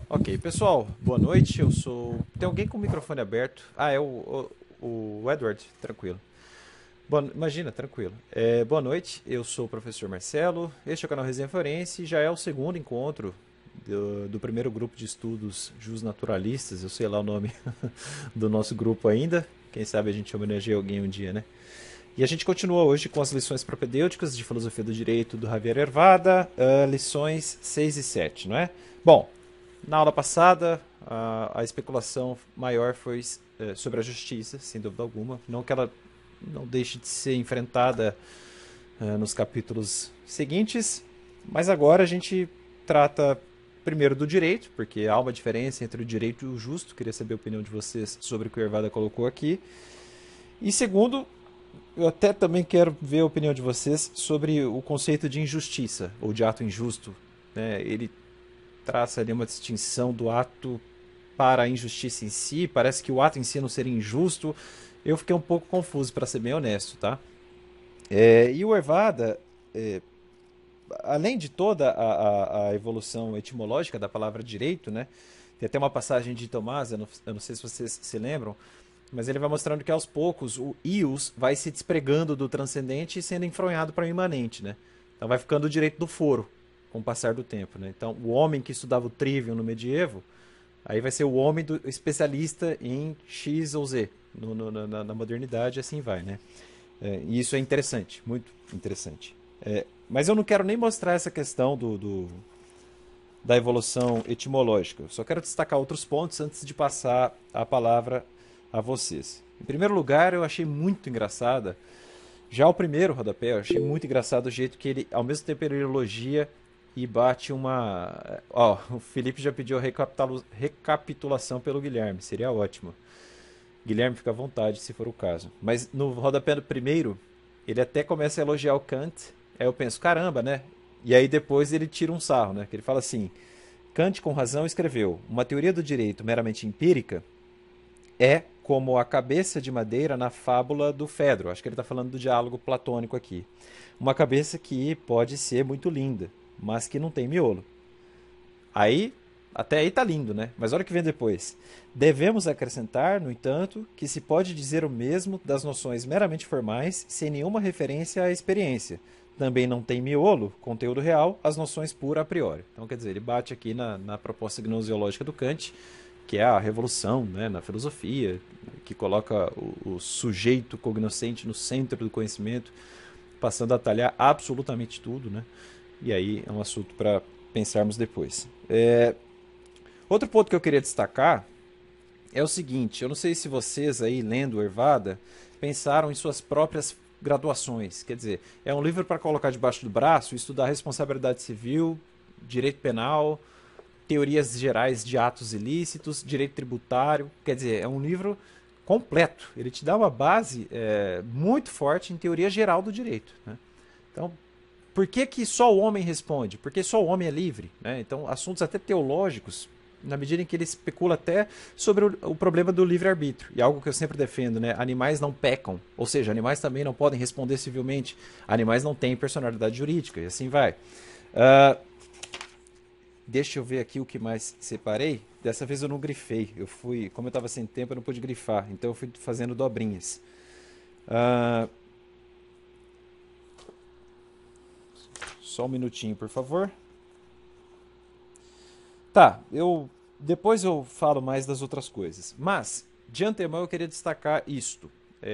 Ok, pessoal, boa noite. Eu sou. Tem alguém com o microfone aberto? Ah, é o Edward, tranquilo. Imagina, tranquilo. Boa noite, eu sou o professor Marcelo. Este é o canal Resenha Forense e já é o segundo encontro do primeiro grupo de estudos Naturalistas. Eu sei lá o nome do nosso grupo ainda. Quem sabe a gente homenageia alguém um dia, né? E a gente continua hoje com as lições propedêuticas de Filosofia do Direito do Javier Ervada, lições 6 e 7, não é? Bom, na aula passada, a especulação maior foi sobre a justiça, sem dúvida alguma. Não que ela não deixe de ser enfrentada nos capítulos seguintes, mas agora a gente trata primeiro do direito, porque há uma diferença entre o direito e o justo. Queria saber a opinião de vocês sobre o que o Ervada colocou aqui. E segundo, eu até também quero ver a opinião de vocês sobre o conceito de injustiça, ou de ato injusto, né? Ele traça ali uma distinção do ato para a injustiça em si. Parece que o ato em si não seria injusto. Eu fiquei um pouco confuso, para ser bem honesto, tá? E o Ervada, é, além de toda a evolução etimológica da palavra direito, né? Tem até uma passagem de Tomás, eu não sei se vocês se lembram, mas ele vai mostrando que aos poucos o ius vai se despregando do transcendente e sendo enfronhado para o imanente, né? Então vai ficando o direito do foro com o passar do tempo, né? Então o homem que estudava o trivium no medievo, aí vai ser o homem do especialista em X ou Z na modernidade, assim vai, né? E isso é interessante, muito interessante. Mas eu não quero nem mostrar essa questão da evolução etimológica. Eu só quero destacar outros pontos antes de passar a palavra a vocês. Em primeiro lugar, eu achei muito engraçada. Já o primeiro rodapé, eu achei muito engraçado o jeito que ele, ao mesmo tempo, ele elogia e bate uma. Ó, o Felipe já pediu a recapitulação pelo Guilherme, seria ótimo. Guilherme, fica à vontade se for o caso. Mas no rodapé do primeiro, ele até começa a elogiar o Kant. Aí eu penso, caramba, né? E aí depois ele tira um sarro, né? Que ele fala assim: Kant, com razão, escreveu: uma teoria do direito meramente empírica é como a cabeça de madeira na fábula do Fedro. Acho que ele está falando do diálogo platônico aqui. Uma cabeça que pode ser muito linda, mas que não tem miolo. Aí, até aí tá lindo, né? Mas olha o que vem depois. Devemos acrescentar, no entanto, que se pode dizer o mesmo das noções meramente formais, sem nenhuma referência à experiência. Também não tem miolo, conteúdo real, as noções pura a priori. Então, quer dizer, ele bate aqui na proposta gnoseológica do Kant, que é a revolução, né, na filosofia, que coloca o sujeito cognoscente no centro do conhecimento, passando a talhar absolutamente tudo, né? E aí é um assunto para pensarmos depois. Outro ponto que eu queria destacar é o seguinte: eu não sei se vocês aí, lendo o Ervada, pensaram em suas próprias graduações. Quer dizer, é um livro para colocar debaixo do braço e estudar responsabilidade civil, direito penal, teorias gerais de atos ilícitos, direito tributário. Quer dizer, é um livro completo. Ele te dá uma base muito forte em teoria geral do direito, né? Então, por que, que só o homem responde? Porque só o homem é livre, né? Então, assuntos até teológicos, na medida em que ele especula até sobre o problema do livre-arbítrio. E algo que eu sempre defendo, né? Animais não pecam, ou seja, animais também não podem responder civilmente. Animais não têm personalidade jurídica, e assim vai. Uh, Deixa eu ver aqui o que mais separei. Dessa vez eu não grifei. Eu fui, como eu estava sem tempo, eu não pude grifar. Então eu fui fazendo dobrinhas. Uh, Só um minutinho, por favor. Tá, depois eu falo mais das outras coisas. Mas, de antemão, eu queria destacar isto.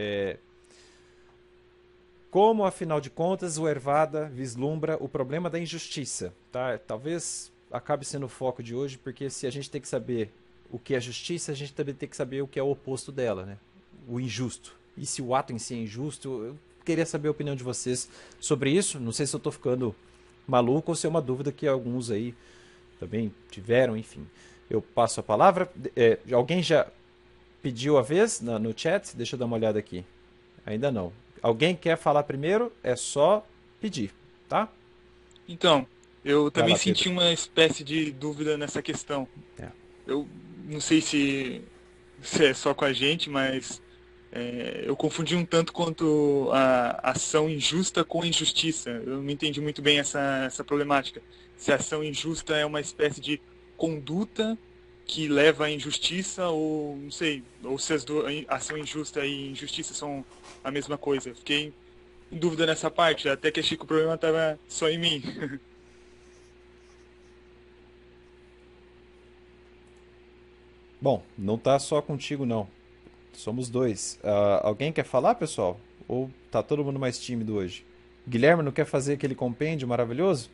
Como, afinal de contas, o Ervada vislumbra o problema da injustiça. Tá? Talvez acabe sendo o foco de hoje, porque se a gente tem que saber o que é justiça, a gente também tem que saber o que é o oposto dela, né? O injusto. E se o ato em si é injusto, eu queria saber a opinião de vocês sobre isso. Não sei se eu estou ficando maluco ou se é uma dúvida que alguns aí também tiveram, enfim. Eu passo a palavra. Alguém já pediu a vez no chat? Deixa eu dar uma olhada aqui. Ainda não. Alguém quer falar primeiro? É só pedir, tá? Então, eu Vai também lá, Pedro. senti uma espécie de dúvida nessa questão. É. Eu não sei se é só com a gente, mas eu confundi um tanto quanto a ação injusta com a injustiça. Eu não entendi muito bem essa problemática. Se a ação injusta é uma espécie de conduta que leva à injustiça, ou não sei, ou se ação injusta e injustiça são a mesma coisa. Fiquei em dúvida nessa parte, até que achei que o problema estava só em mim. Bom, não tá só contigo não. Somos dois. Alguém quer falar, pessoal? Ou tá todo mundo mais tímido hoje? Guilherme não quer fazer aquele compêndio maravilhoso?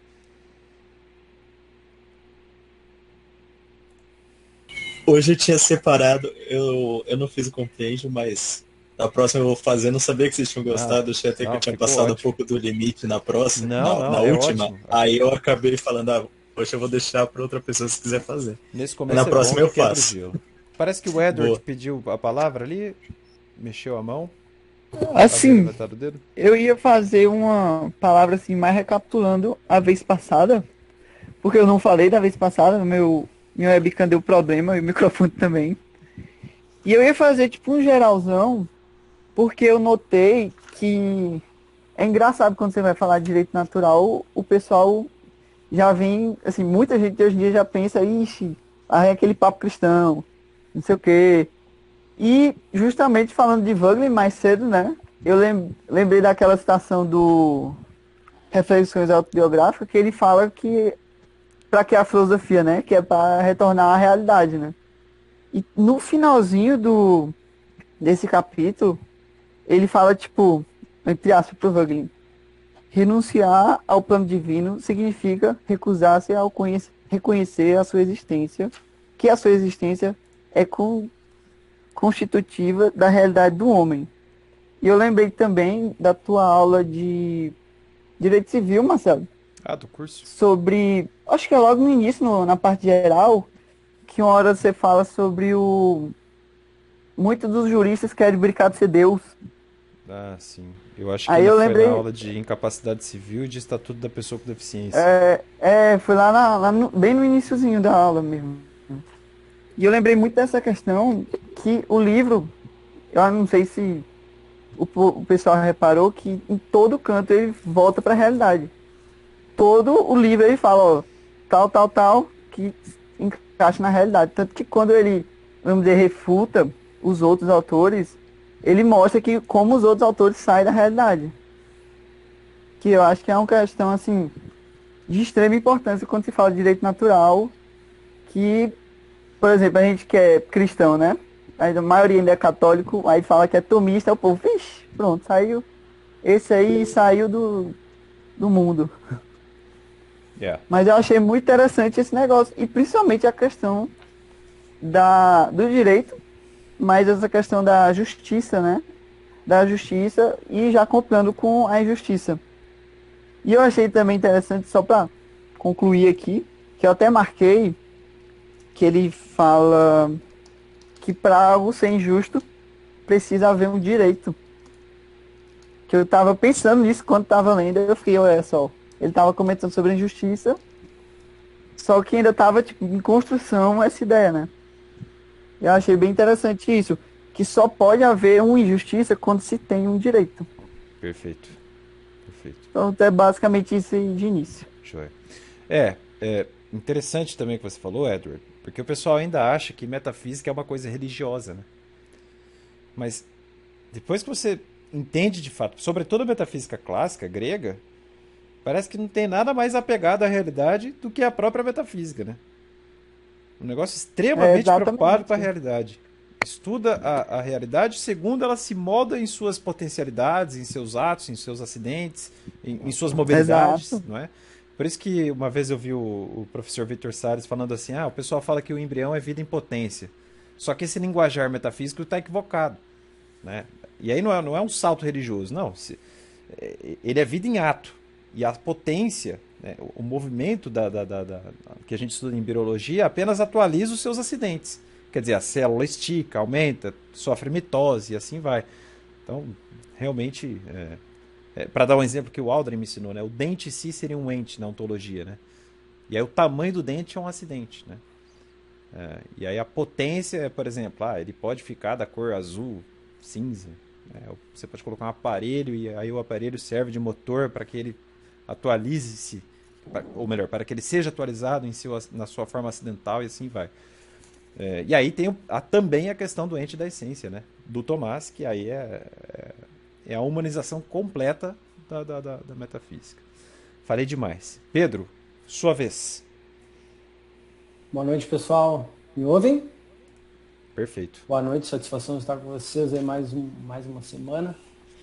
Hoje eu tinha separado, eu não fiz o compêndio, mas na próxima eu vou fazer. Não sabia que vocês tinham Ah, gostado, achei até que não, eu tinha ficou passado um ótimo. pouco do limite na próxima, Não, na não, é última. ótimo. Aí eu acabei falando, poxa, eu vou deixar para outra pessoa se quiser fazer. Nesse Aí na começo é bom próxima que eu quebra o faço. gelo. Parece que o Edward Boa. pediu a palavra ali, mexeu a mão, havia Assim, levantado o dedo. eu ia fazer uma palavra assim, mais recapitulando a vez passada, porque eu não falei da vez passada, minha webcam deu problema e o microfone também. E eu ia fazer tipo um geralzão, porque eu notei que é engraçado quando você vai falar de direito natural, o pessoal já vem, assim, muita gente hoje em dia já pensa, ixi, aí é aquele papo cristão, não sei o quê. E justamente falando de Wagner mais cedo, né? Eu lembrei daquela citação do Reflexões Autobiográficas, que ele fala que para que a filosofia, né? Que é para retornar à realidade, né? E no finalzinho desse capítulo, ele fala, tipo, entre aspas, pro Wagner, renunciar ao plano divino significa recusar-se ao reconhecer a sua existência, que a sua existência é constitutiva da realidade do homem. E eu lembrei também da tua aula de Direito Civil, Marcelo, Ah, do curso? sobre, acho que é logo no início, na parte geral, que uma hora você fala sobre muitos dos juristas querem brincar de ser Deus. Ah, sim. Eu acho Aí que eu foi na lembrei, aula de incapacidade civil e de estatuto da pessoa com deficiência. foi bem no iniciozinho da aula mesmo. E eu lembrei muito dessa questão que o livro, eu não sei se o pessoal reparou que em todo canto ele volta para a realidade. Todo o livro ele fala, ó, tal, que encaixa na realidade. Tanto que quando ele, vamos dizer, refuta os outros autores, ele mostra que como os outros autores saem da realidade. Que eu acho que é uma questão, assim, de extrema importância quando se fala de direito natural, que, por exemplo, a gente que é cristão, né? A maioria ainda é católico, aí fala que é tomista, o povo, vixe, pronto, saiu. Esse aí saiu do mundo. Yeah. Mas eu achei muito interessante esse negócio. E principalmente a questão do direito, mas essa questão da justiça, né? Da justiça e já comprando com a injustiça. E eu achei também interessante, só para concluir aqui, que eu até marquei, que ele fala que para algo ser injusto, precisa haver um direito. Que eu tava pensando nisso quando tava lendo, eu fiquei, olha só, ele tava comentando sobre a injustiça, só que ainda tava tipo, em construção essa ideia, né? Eu achei bem interessante isso, que só pode haver uma injustiça quando se tem um direito. Perfeito. Perfeito. Então é basicamente isso aí de início. Joia. É interessante também o que você falou, Edward, porque o pessoal ainda acha que metafísica é uma coisa religiosa, né? Mas depois que você entende de fato, sobretudo a metafísica clássica, grega, parece que não tem nada mais apegado à realidade do que a própria metafísica, né? Um negócio É extremamente preocupado com a exatamente. realidade. Estuda a realidade segundo ela se molda em suas potencialidades, em seus atos, em seus acidentes, em suas mobilidades, Exato. não é? Por isso que uma vez eu vi o professor Vitor Salles falando assim, o pessoal fala que o embrião é vida em potência. Só que esse linguajar metafísico está equivocado, né? E aí não é um salto religioso, não. Ele é vida em ato. E a potência, né, o movimento que a gente estuda em biologia apenas atualiza os seus acidentes. Quer dizer, a célula estica, aumenta, sofre mitose e assim vai. Então, realmente, para dar um exemplo que o Aldrin me ensinou, né, o dente em si seria um ente na ontologia, né? E aí o tamanho do dente é um acidente, né? E aí a potência, por exemplo, ele pode ficar da cor azul, cinza. Você pode colocar um aparelho e aí o aparelho serve de motor para que ele atualize-se ou melhor, para que ele seja atualizado na sua forma acidental e assim vai. E aí tem também a questão do ente da essência, né? Do Tomás, que aí é a humanização completa da metafísica. Falei demais. Pedro, sua vez. Boa noite, pessoal. Me ouvem? Perfeito. Boa noite, satisfação estar com vocês aí mais uma semana.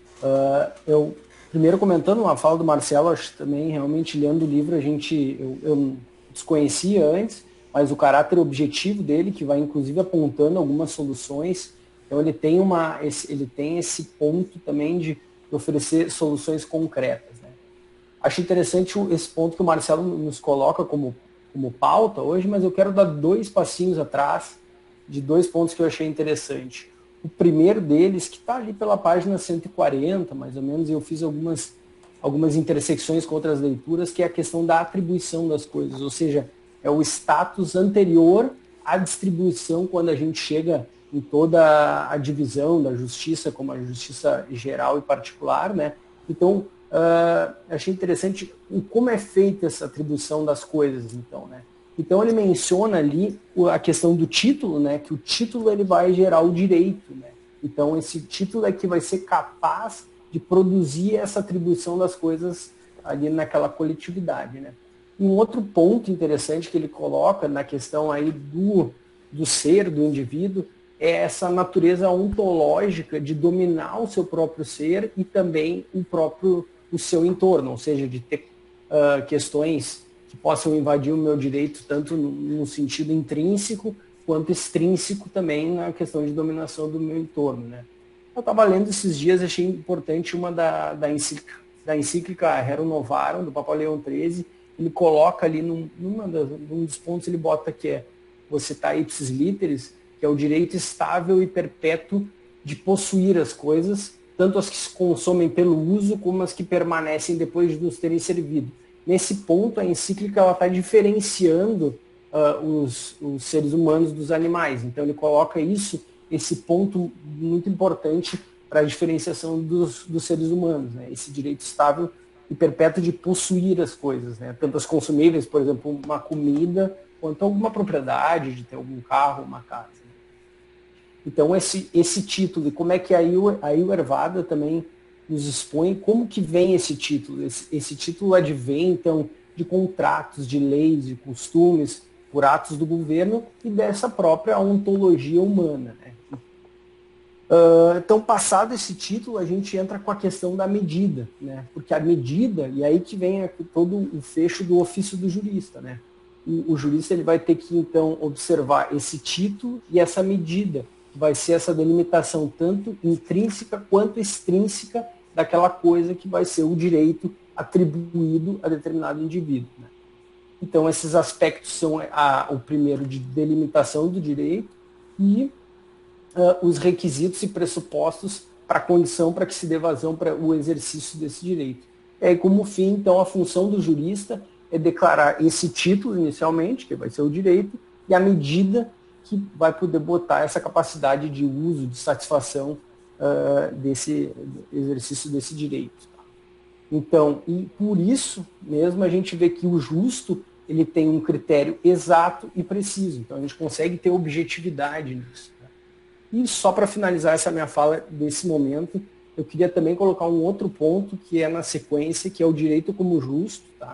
Eu, primeiro comentando uma fala do Marcelo, acho que também realmente lendo o livro eu desconhecia antes, mas o caráter objetivo dele, que vai inclusive apontando algumas soluções, então ele tem esse ponto também de oferecer soluções concretas, né? Acho interessante esse ponto que o Marcelo nos coloca como pauta hoje, mas eu quero dar 2 passinhos atrás de 2 pontos que eu achei interessante. O primeiro deles, que está ali pela página 140, mais ou menos, e eu fiz algumas intersecções com outras leituras, que é a questão da atribuição das coisas, ou seja, é o status anterior à distribuição quando a gente chega em toda a divisão da justiça, como a justiça geral e particular, né? Então, achei interessante como é feita essa atribuição das coisas, então, né? Então ele menciona ali a questão do título, né? Que o título ele vai gerar o direito, né? Então esse título é que vai ser capaz de produzir essa atribuição das coisas ali naquela coletividade, né? E um outro ponto interessante que ele coloca na questão aí do ser, do indivíduo, é essa natureza ontológica de dominar o seu próprio ser e também o seu entorno, ou seja, de ter questões que possam invadir o meu direito tanto no sentido intrínseco quanto extrínseco também na questão de dominação do meu entorno, né? Eu estava lendo esses dias, achei importante uma da encíclica Rerum Novarum, do Papa Leão XIII, ele coloca ali num dos pontos, ele bota que você tá ipsis literis, que é o direito estável e perpétuo de possuir as coisas, tanto as que se consomem pelo uso, como as que permanecem depois de nos terem servido. Nesse ponto, a encíclica está diferenciando os seres humanos dos animais. Então, ele coloca esse ponto muito importante para a diferenciação dos seres humanos, né? Esse direito estável e perpétuo de possuir as coisas, né? Tanto as consumíveis, por exemplo, uma comida, quanto alguma propriedade, de ter algum carro, uma casa. Então, esse título, e como é que a Ayurveda também nos expõe, como que vem esse título? Esse título advém, então, de contratos, de leis, de costumes, por atos do governo e dessa própria ontologia humana, né? Então, passado esse título, a gente entra com a questão da medida, né? Porque a medida, e aí que vem todo o fecho do ofício do jurista, né? O jurista ele vai ter que, então, observar esse título e essa medida, que vai ser essa delimitação tanto intrínseca quanto extrínseca daquela coisa que vai ser o direito atribuído a determinado indivíduo, né? Então, esses aspectos são o primeiro de delimitação do direito e os requisitos e pressupostos para a condição para que se dê vazão para o exercício desse direito. E aí, como fim, então, a função do jurista é declarar esse título inicialmente, que vai ser o direito, e a medida que vai poder botar essa capacidade de uso, de satisfação desse exercício desse direito. Então, e por isso mesmo a gente vê que o justo ele tem um critério exato e preciso. Então a gente consegue ter objetividade nisso. E só para finalizar essa minha fala desse momento, eu queria também colocar um outro ponto que é na sequência, que é o direito como justo. Tá?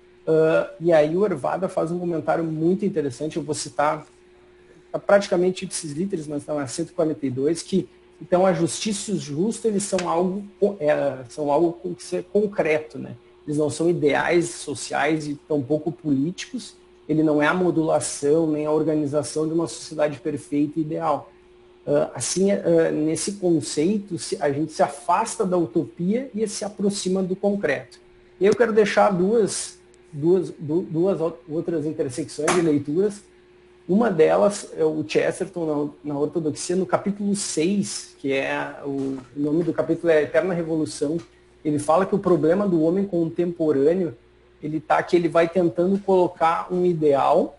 E aí o Ayurveda faz um comentário muito interessante, eu vou citar praticamente ipsis literis, mas está na 142, que então a justiça e o justo eles são algo que tem que ser concreto, né? Eles não são ideais sociais e tampouco políticos, ele não é a modulação nem a organização de uma sociedade perfeita e ideal. Nesse conceito, a gente se afasta da utopia e se aproxima do concreto. E eu quero deixar duas outras intersecções de leituras. Uma delas é o Chesterton na ortodoxia, no capítulo 6, que o nome do capítulo é Eterna Revolução. Ele fala que o problema do homem contemporâneo, que ele vai tentando colocar um ideal,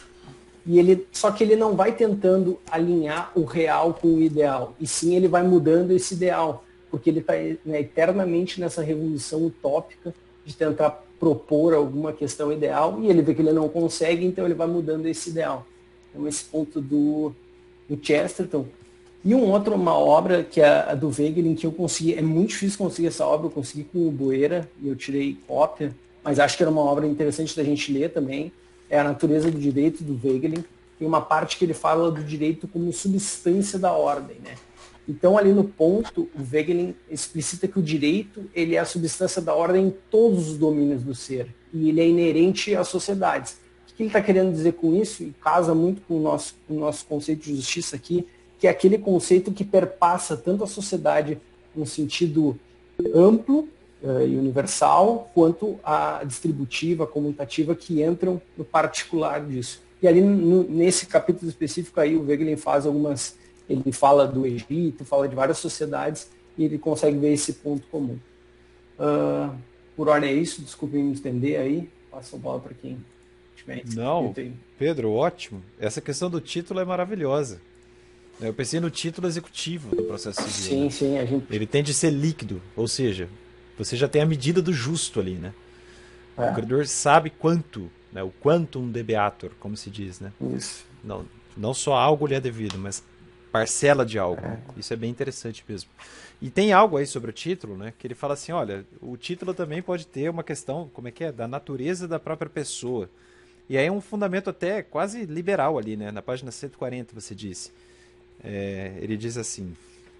só que ele não vai tentando alinhar o real com o ideal, e sim ele vai mudando esse ideal, porque ele está eternamente nessa revolução utópica de tentar propor alguma questão ideal e ele vê que ele não consegue, então ele vai mudando esse ideal. Então esse ponto do Chesterton. E uma obra que é a do Wegelin, que eu consegui, é muito difícil conseguir essa obra, eu consegui com o Boeira e eu tirei cópia, mas acho que era uma obra interessante da gente ler também, é A Natureza do Direito, do Wegelin. Tem uma parte que ele fala do direito como substância da ordem, né? Então, ali no ponto, o Wegelin explicita que o direito ele é a substância da ordem em todos os domínios do ser, e ele é inerente às sociedades. O que ele está querendo dizer com isso, e casa muito com o nosso conceito de justiça aqui, que é aquele conceito que perpassa tanto a sociedade no sentido amplo e universal, quanto a distributiva, a comutativa, que entram no particular disso. E ali, nesse capítulo específico, aí o Wegelin faz algumas... Ele fala do Egito, fala de várias sociedades, e ele consegue ver esse ponto comum. Por hora é isso, desculpem me estender aí. Passo a bola para quem tiver. Não, Pedro, ótimo. Essa questão do título é maravilhosa. Eu pensei no título executivo do processo civil. Sim, né? sim. A gente... Ele tem de ser líquido, ou seja, você já tem a medida do justo ali, né? O credor sabe quanto, né? O quantum debeatur, como se diz, né? Isso. Não só algo lhe é devido, mas parcela de algo. Isso é bem interessante mesmo. E tem algo aí sobre o título, né? Que ele fala assim, olha, o título também pode ter uma questão, como é que é? Da natureza da própria pessoa. E aí é um fundamento até quase liberal ali, né? Na página 140 você disse. Ele diz assim,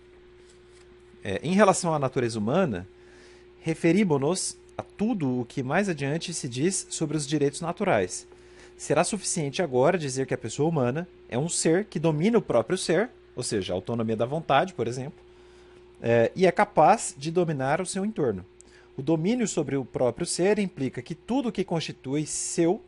em relação à natureza humana, referimos-nos a tudo o que mais adiante se diz sobre os direitos naturais. Será suficiente agora dizer que a pessoa humana é um ser que domina o próprio ser, ou seja, a autonomia da vontade, por exemplo, e é capaz de dominar o seu entorno. O domínio sobre o próprio ser implica que tudo o que constitui seu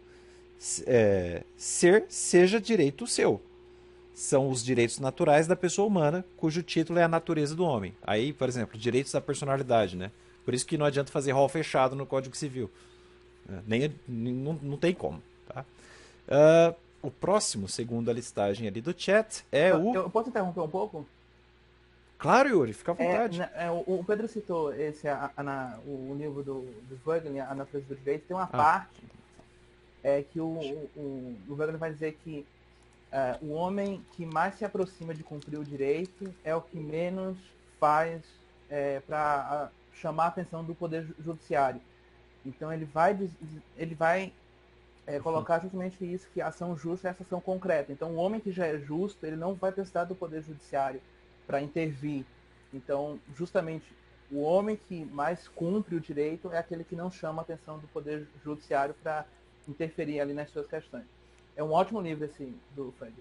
ser seja direito seu. São os direitos naturais da pessoa humana, cujo título é a natureza do homem. Aí, por exemplo, direitos da personalidade, né? Por isso que não adianta fazer rol fechado no Código Civil. Não tem como. Tá? O próximo, segundo a listagem ali do chat, é o... Eu posso interromper um pouco? Claro, Yuri, fica à vontade. O Pedro citou o livro do Wegelin, A Natureza do Direito. Tem uma parte que o Wegelin vai dizer que o homem que mais se aproxima de cumprir o direito é o que menos faz para chamar a atenção do poder judiciário. Então ele vai colocar justamente isso, que a ação justa é essa ação concreta. Então o homem que já é justo, ele não vai precisar do poder judiciário para intervir. Então justamente o homem que mais cumpre o direito é aquele que não chama a atenção do poder judiciário para interferir ali nas suas questões. É um ótimo livro esse do Fred.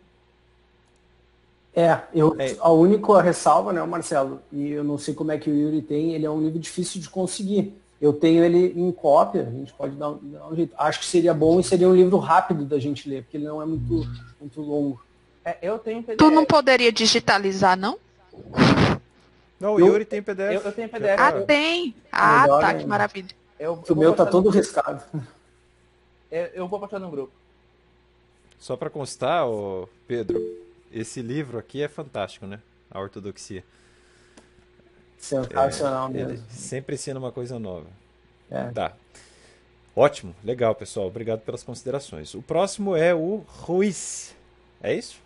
A única ressalva, né, Marcelo, e eu não sei como é que o Yuri tem, ele é um livro difícil de conseguir. Eu tenho ele em cópia, a gente pode dar um jeito. Acho que seria bom e seria um livro rápido da gente ler, porque ele não é muito longo. Eu tenho PDF. Tu não poderia digitalizar, não? Não, o Yuri tem PDF. Eu tenho PDF. Tem. Melhor Tá, ainda. que maravilha. O meu tá todo riscado. Eu vou postar no grupo. Só para constar, Pedro, esse livro aqui é fantástico, né? A ortodoxia. Sensacional mesmo. Ele sempre ensina uma coisa nova. É. Tá. Ótimo, legal, pessoal. Obrigado pelas considerações. O próximo é o Ruiz. É isso?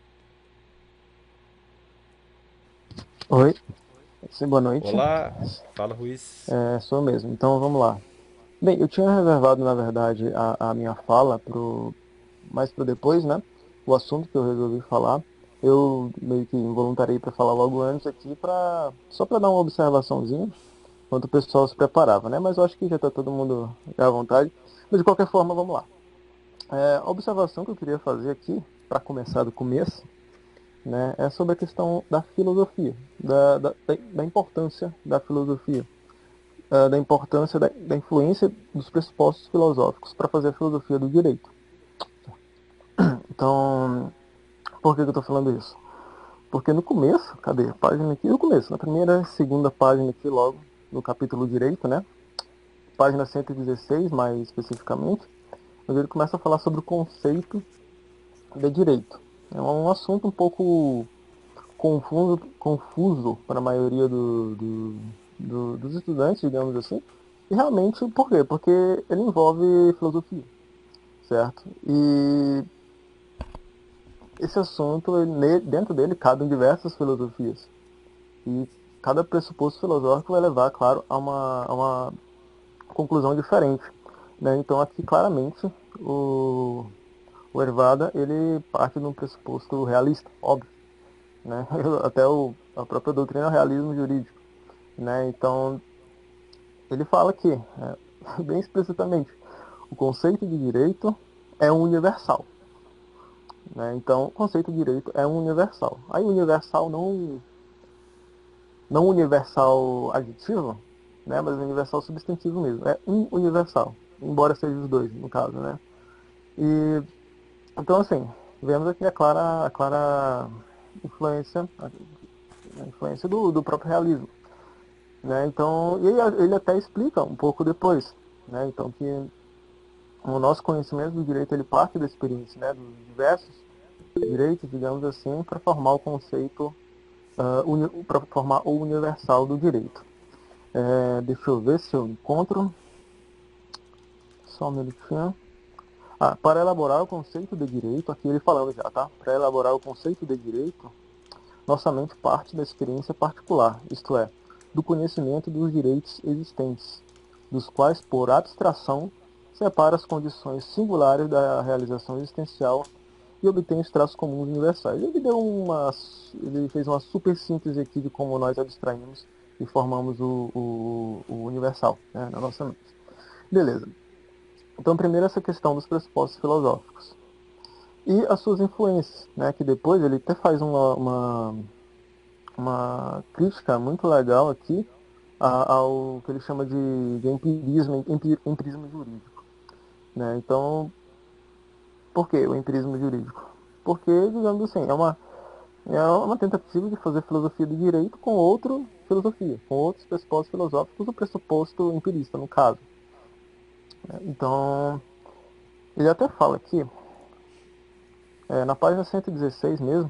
Oi. Sim, boa noite. Olá. Fala, Ruiz. Sou mesmo. Então vamos lá. Bem, eu tinha reservado, na verdade, a minha fala mais para depois, né? O assunto que eu resolvi falar. Eu meio que involuntariei para falar logo antes aqui, só para dar uma observaçãozinha, enquanto o pessoal se preparava, né? Mas eu acho que já está todo mundo à vontade. Mas de qualquer forma, vamos lá. A observação que eu queria fazer aqui, para começar do começo, né, é sobre a questão da filosofia, da importância da filosofia, da importância da influência dos pressupostos filosóficos para fazer a filosofia do direito. Então, por que eu estou falando isso? Porque no começo, cadê a página aqui? No começo, na primeira e segunda página aqui, logo, no capítulo direito, né? Página 116, mais especificamente, onde ele começa a falar sobre o conceito de direito. É um assunto um pouco confuso para a maioria dos estudantes, digamos assim, E realmente, por quê? Porque ele envolve filosofia, certo? E esse assunto, dentro dele, cabem diversas filosofias. E cada pressuposto filosófico vai levar, claro, a uma conclusão diferente. Né? Então, aqui, claramente, o Ervada, ele parte de um pressuposto realista, óbvio. Né? Até a própria doutrina é o realismo jurídico. Né? Então, ele fala que, bem explicitamente, o conceito de direito é um universal. Né? Então, o conceito de direito é um universal. Aí, universal não universal adjetivo, né? Mas universal substantivo mesmo. É um universal, embora seja os dois, no caso, né? E, então, assim, vemos aqui a clara influência, a influência do próprio realismo. Né? Então, e ele até explica um pouco depois, né? Então, que o nosso conhecimento do direito, ele parte da experiência, né? Dos diversos direitos, digamos assim, para formar o conceito, para formar o universal do direito. Deixa eu ver se eu encontro. Só um minutinho. Para elaborar o conceito de direito, aqui ele falando já, tá? Para elaborar o conceito de direito, nossa mente parte da experiência particular, isto é, do conhecimento dos direitos existentes, dos quais, por abstração, separa as condições singulares da realização existencial e obtém os traços comuns universais. Ele fez uma super síntese aqui de como nós abstraímos e formamos o universal, né, na nossa mente. Beleza. Então, primeiro essa questão dos pressupostos filosóficos. E as suas influências, né, que depois ele até faz uma crítica muito legal aqui ao que ele chama de empirismo jurídico. Né? Então, por que o empirismo jurídico? Porque, digamos assim, é uma tentativa de fazer filosofia do direito com outra filosofia, com outros pressupostos filosóficos, o pressuposto empirista, no caso. Então, ele até fala aqui, na página 116 mesmo,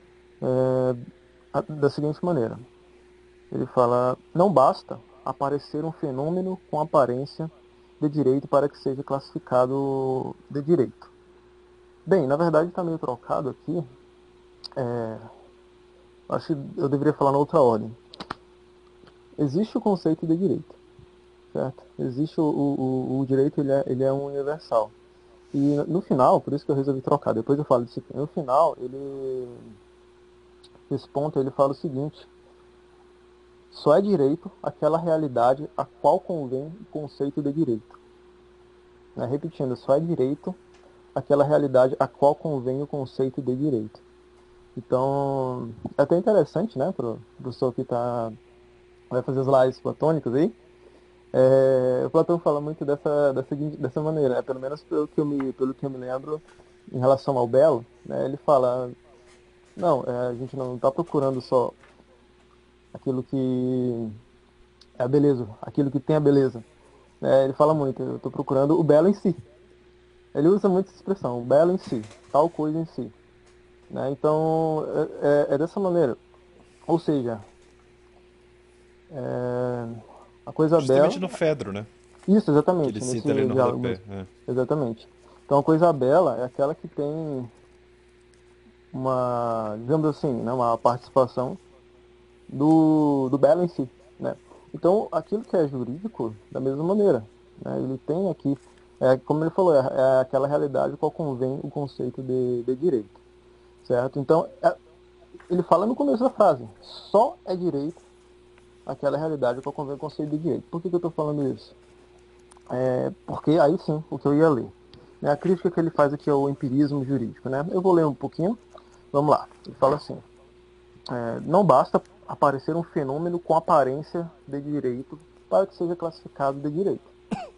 da seguinte maneira. Ele fala, não basta aparecer um fenômeno com aparência de direito para que seja classificado de direito. Bem, na verdade está meio trocado aqui. Acho que eu deveria falar na outra ordem. Existe o conceito de direito, certo? Existe o direito, ele é um universal. E no final, por isso que eu resolvi trocar, depois eu falo disso aqui. No final, nesse ponto, ele fala o seguinte: só é direito aquela realidade a qual convém o conceito de direito. Repetindo, só é direito aquela realidade a qual convém o conceito de direito. Então, é até interessante, né, para o professor que vai fazer as lives platônicas aí. O Platão fala muito dessa maneira, né? Pelo menos pelo que eu me lembro em relação ao belo, né? Ele fala, não, a gente não está procurando só aquilo que é a beleza, aquilo que tem a beleza. Ele fala muito, eu estou procurando o belo em si. Ele usa muito essa expressão, o belo em si, tal coisa em si. Né? Então, é dessa maneira. Ou seja, a coisa Justamente bela... no Fedro, né? Isso, Que exatamente. ele Nesse cita ali no diálogo rodapé. mesmo. Exatamente. Então, a coisa bela é aquela que tem digamos assim, né, uma participação do belo em si. Né? Então, aquilo que é jurídico, da mesma maneira, né, ele tem aqui, como ele falou, é aquela realidade qual convém o conceito de direito. Certo? Então, ele fala no começo da frase, só é direito aquela realidade qual convém o conceito de direito. Por que eu estou falando isso? Porque aí sim, o que eu ia ler. A crítica que ele faz aqui ao empirismo jurídico. Né? Eu vou ler um pouquinho. Vamos lá. Ele fala assim, não basta aparecer um fenômeno com aparência de direito para que seja classificado de direito.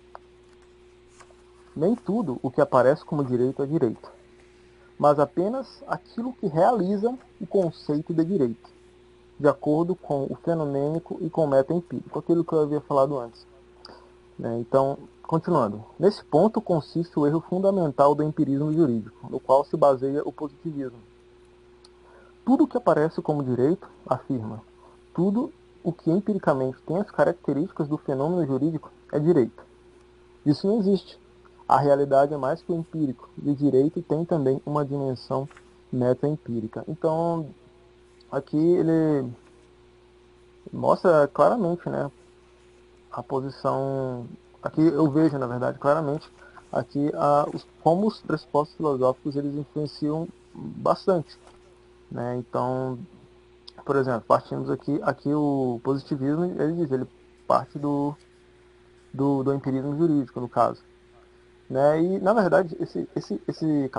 Nem tudo o que aparece como direito é direito, mas apenas aquilo que realiza o conceito de direito, de acordo com o fenomênico e com o meta-empírico, aquilo que eu havia falado antes. Então, continuando. Nesse ponto consiste o erro fundamental do empirismo jurídico, no qual se baseia o positivismo. Tudo o que aparece como direito, afirma, tudo o que empiricamente tem as características do fenômeno jurídico é direito. Isso não existe. A realidade é mais que o empírico. E o direito tem também uma dimensão metaempírica. Então, aqui ele mostra claramente, né, a posição. Aqui eu vejo, na verdade, claramente aqui como os pressupostos filosóficos eles influenciam bastante, né? Então, por exemplo, partimos aqui o positivismo, ele parte do empirismo jurídico, no caso, né? E na verdade esse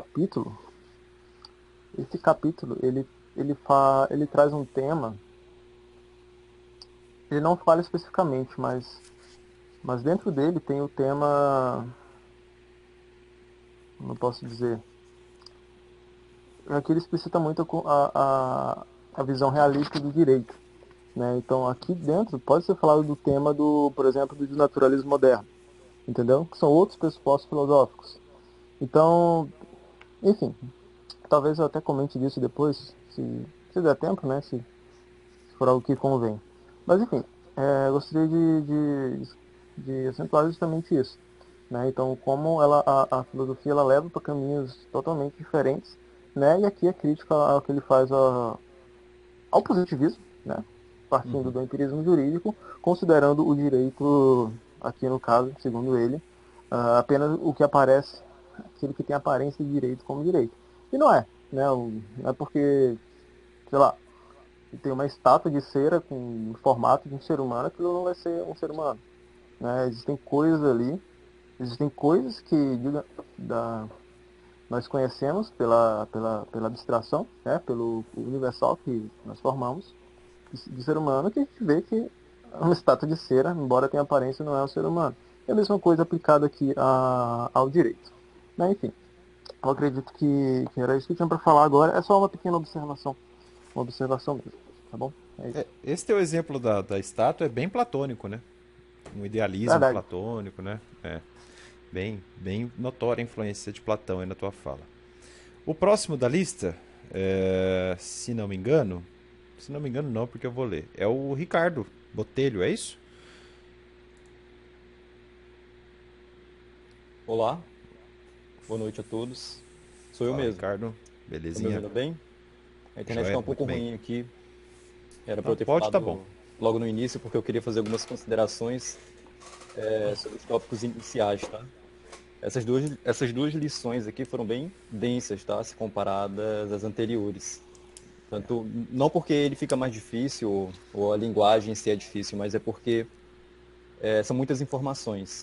capítulo ele traz um tema. Ele não fala especificamente, mas dentro dele tem o tema, não posso dizer, aqui ele explicita muito a visão realista do direito, né? Então aqui dentro pode ser falado do tema por exemplo, do desnaturalismo moderno, entendeu? Que são outros pressupostos filosóficos. Então, enfim, talvez eu até comente disso depois, se der tempo, né? Se for algo que convém. Mas enfim, gostaria de acentuar justamente isso, né? Então, como a filosofia ela leva para caminhos totalmente diferentes, né? E aqui a crítica ao que ele faz ao positivismo, né? Partindo do empirismo jurídico, considerando o direito, aqui no caso, segundo ele, apenas o que aparece, aquele que tem aparência de direito como direito. E não é, né? Não é porque, sei lá, tem uma estátua de cera com o formato de um ser humano, aquilo não vai ser um ser humano, né? Existem coisas ali, existem coisas que nós conhecemos pela abstração, né? Pelo universal que nós formamos de ser humano, que a gente vê que é uma estátua de cera, embora tenha aparência, não é um ser humano. É a mesma coisa aplicada aqui ao direito, né? Enfim, eu acredito que era isso que eu tinha para falar agora. É só uma pequena observação. Uma observação mesmo, tá bom? É isso. Esse teu exemplo da estátua é bem platônico, né? Um idealismo Verdade. platônico, né? Bem notória a influência de Platão aí na tua fala. O próximo da lista, se não me engano não, porque eu vou ler, é o Ricardo Botelho, é isso? Olá, boa noite a todos. Sou eu Fala, mesmo. Ricardo, Tá me belezinha? ouvindo bem? A internet Joia, está um pouco muito bem. ruim aqui. Era para Não, eu ter pode, tá falado bom. logo no início, porque eu queria fazer algumas considerações sobre os tópicos iniciais, tá? Essas duas lições aqui foram bem densas, tá? Se comparadas às anteriores. Tanto, não porque ele fica mais difícil, ou a linguagem em si é difícil, mas é porque são muitas informações.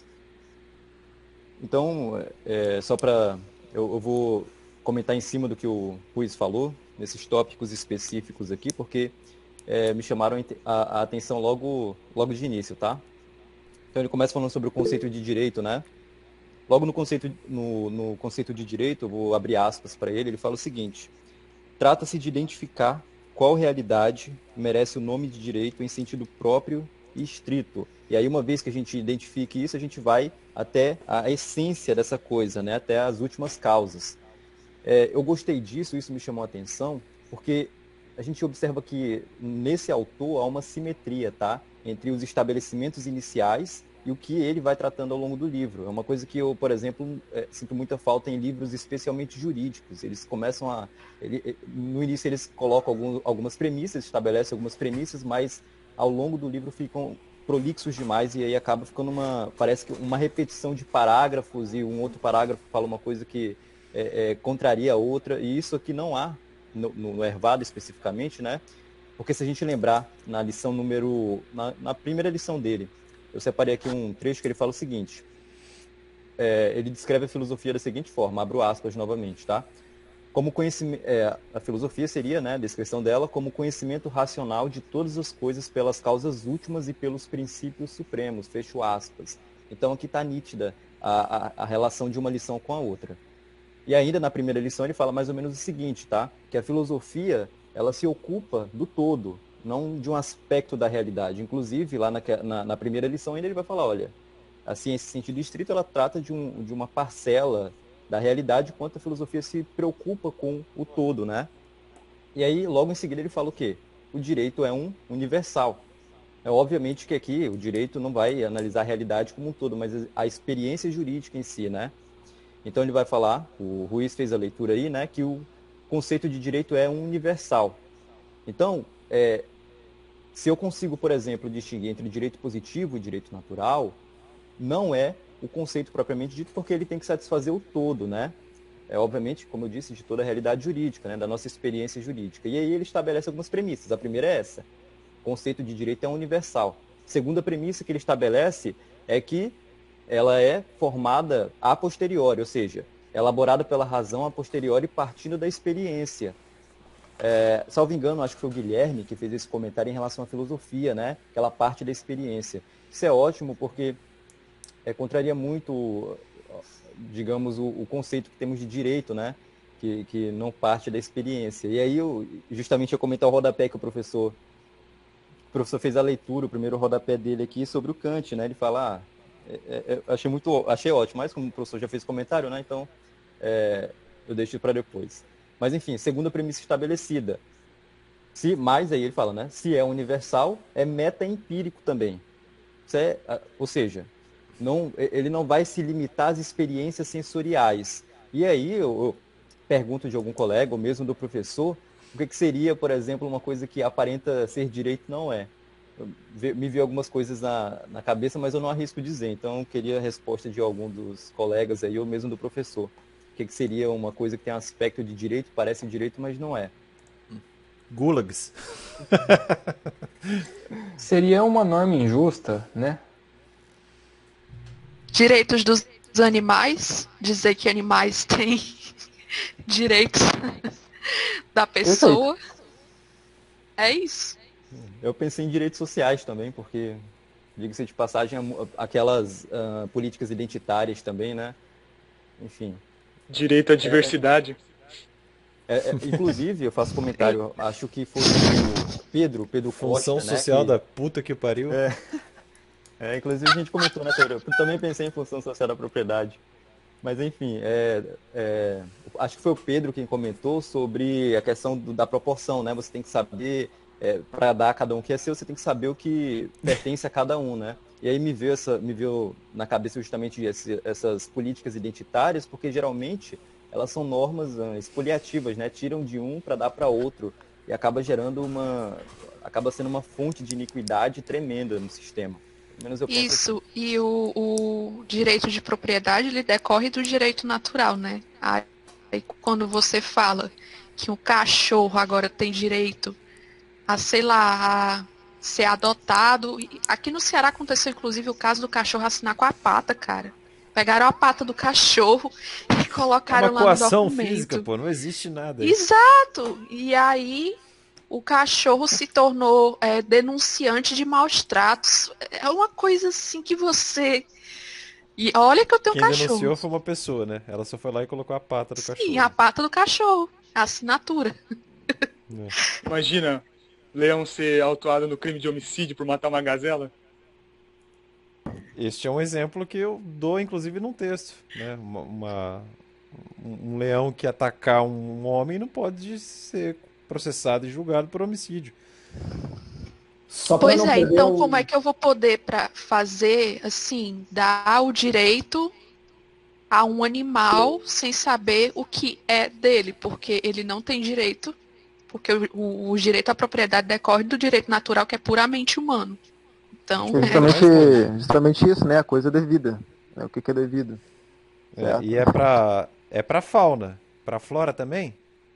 Então, só para... Eu vou comentar em cima do que o Ruiz falou, nesses tópicos específicos aqui, porque me chamaram a atenção logo de início, tá? Então ele começa falando sobre o conceito de direito, né? Logo no conceito de direito, eu vou abrir aspas para ele fala o seguinte: trata-se de identificar qual realidade merece o nome de direito em sentido próprio e estrito. E aí, uma vez que a gente identifique isso, a gente vai até a essência dessa coisa, né? Até as últimas causas. Eu gostei disso, isso me chamou a atenção, porque a gente observa que nesse autor há uma simetria, tá? Entre os estabelecimentos iniciais e o que ele vai tratando ao longo do livro. É uma coisa que eu, por exemplo, sinto muita falta em livros especialmente jurídicos. Eles começam no início eles colocam algumas premissas, estabelecem algumas premissas, mas ao longo do livro ficam prolixos demais e aí acaba ficando parece que uma repetição de parágrafos e um outro parágrafo fala uma coisa que contraria a outra, e isso aqui não há no Hervado especificamente, né? Porque se a gente lembrar na lição na primeira lição dele, eu separei aqui um trecho que ele fala o seguinte, ele descreve a filosofia da seguinte forma, abro aspas novamente, tá? Como conhecimento, a filosofia seria, né, a descrição dela, como conhecimento racional de todas as coisas pelas causas últimas e pelos princípios supremos, fecho aspas. Então aqui está nítida a relação de uma lição com a outra. E ainda na primeira lição ele fala mais ou menos o seguinte, tá? Que a filosofia, ela se ocupa do todo, não de um aspecto da realidade. Inclusive, lá na primeira lição ainda ele vai falar, olha, a ciência em sentido estrito, ela trata de uma parcela da realidade, enquanto a filosofia se preocupa com o todo, né? E aí, logo em seguida, ele fala o quê? O direito é um universal. É obviamente que aqui o direito não vai analisar a realidade como um todo, mas a experiência jurídica em si, né? Então ele vai falar, o Ruiz fez a leitura aí, né, que o conceito de direito é universal. Então, se eu consigo, por exemplo, distinguir entre direito positivo e direito natural, não é o conceito propriamente dito, porque ele tem que satisfazer o todo, né? Obviamente, como eu disse, de toda a realidade jurídica, né, da nossa experiência jurídica. E aí ele estabelece algumas premissas. A primeira é essa: o conceito de direito é universal. A segunda premissa que ele estabelece é que ela é formada a posteriori, ou seja, elaborada pela razão a posteriori partindo da experiência. Salvo engano, acho que foi o Guilherme que fez esse comentário em relação à filosofia, né? Aquela parte da experiência. Isso é ótimo porque contraria muito, digamos, o conceito que temos de direito, né? Que não parte da experiência. E aí, justamente, eu comentar o rodapé que o professor fez a leitura, o primeiro rodapé dele aqui, sobre o Kant, né? Ele fala, achei ótimo, mas como o professor já fez comentário, né? Então, eu deixo para depois. Mas, enfim, segunda premissa estabelecida. Mas aí ele fala, né? Se é universal, é meta-empírico também. Ou seja, ele não vai se limitar às experiências sensoriais. E aí eu pergunto de algum colega, ou mesmo do professor, o que seria, por exemplo, uma coisa que aparenta ser direito não é. Me veio algumas coisas na cabeça, mas eu não arrisco dizer. Então, eu queria a resposta de algum dos colegas aí, ou mesmo do professor. O que seria uma coisa que tem um aspecto de direito, parece direito, mas não é. Gulags. Seria uma norma injusta, né? Direitos dos animais, dizer que animais têm direitos da pessoa. É isso. Eu pensei em direitos sociais também, porque, diga-se de passagem, aquelas políticas identitárias também, né? Enfim. Direito à diversidade. Inclusive, eu faço comentário, acho que foi o Pedro Costa, função social, né, da puta que pariu. Inclusive a gente comentou, né, Pedro? Eu também pensei em função social da propriedade. Mas, enfim, acho que foi o Pedro quem comentou sobre a questão da proporção, né? Você tem que saber, para dar a cada um o que é seu, você tem que saber o que pertence a cada um, né? E aí me veio na cabeça justamente essas políticas identitárias, porque geralmente elas são normas expoliativas, né? Tiram de um para dar para outro e acaba sendo uma fonte de iniquidade tremenda no sistema. Pelo menos eu penso isso, assim. E o direito de propriedade, ele decorre do direito natural, né? Aí quando você fala que um cachorro agora tem direito a, sei lá, a ser adotado. Aqui no Ceará aconteceu, inclusive, o caso do cachorro assinar com a pata, cara. Pegaram a pata do cachorro e colocaram lá no documento. É uma coação física, pô, não existe nada. Exato! E aí o cachorro se tornou denunciante de maus tratos. É uma coisa assim que você... E olha que eu tenho cachorro. Quem denunciou foi uma pessoa, né? Ela só foi lá e colocou a pata do cachorro. Sim, a pata do cachorro. A assinatura. Imagina... Leão ser autuado no crime de homicídio por matar uma gazela? Este é um exemplo que eu dou, inclusive, num texto, né? Um leão que atacar um homem não pode ser processado e julgado por homicídio. Pois é, então como é que eu vou poder fazer, assim, dar o direito a um animal sem saber o que é dele? Porque ele não tem direito. Porque o direito à propriedade decorre do direito natural, que é puramente humano. Então, justamente isso, né? A coisa devida. O que é devido. E é pra fauna. Pra flora também?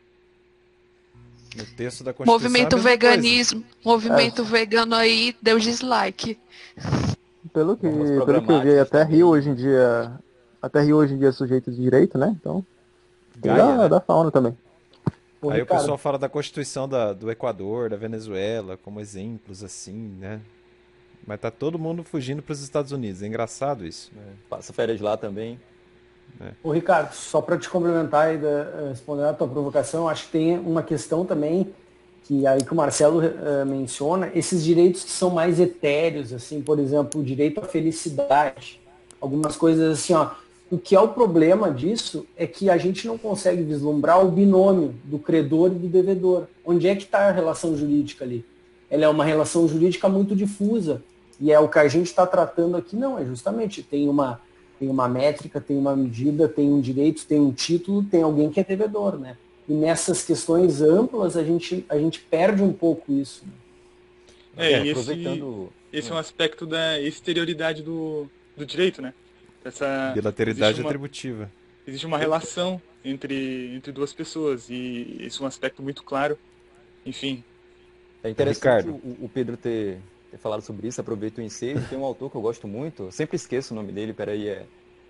No texto da Constituição. Movimento veganismo. Movimento vegano aí deu dislike. Pelo que eu vi, até Rio hoje em dia é sujeito de direito, né? Então. Da fauna também. Aí Ricardo, o pessoal fala da Constituição do Equador, da Venezuela, como exemplos, assim, né? Mas tá todo mundo fugindo para os Estados Unidos. É engraçado isso. Passa férias lá também. Ô Ricardo, só para te complementar e responder a tua provocação, acho que tem uma questão também que aí que o Marcelo menciona, esses direitos que são mais etéreos, assim, por exemplo, o direito à felicidade, algumas coisas assim, ó. O que é o problema disso é que a gente não consegue vislumbrar o binômio do credor e do devedor. Onde é que está a relação jurídica ali? ela é uma relação jurídica muito difusa. E é o que a gente está tratando aqui, não, é justamente, tem uma métrica, tem uma medida, tem um direito, tem um título, tem alguém que é devedor, né? E nessas questões amplas a gente perde um pouco isso. Né? E aproveitando... esse é um aspecto da exterioridade do direito, né? Bilateralidade atributiva. Existe uma relação entre duas pessoas e isso é um aspecto muito claro. Enfim. É interessante o Pedro ter falado sobre isso, aproveito o ensejo. Tem um autor que eu gosto muito, eu sempre esqueço o nome dele, peraí, é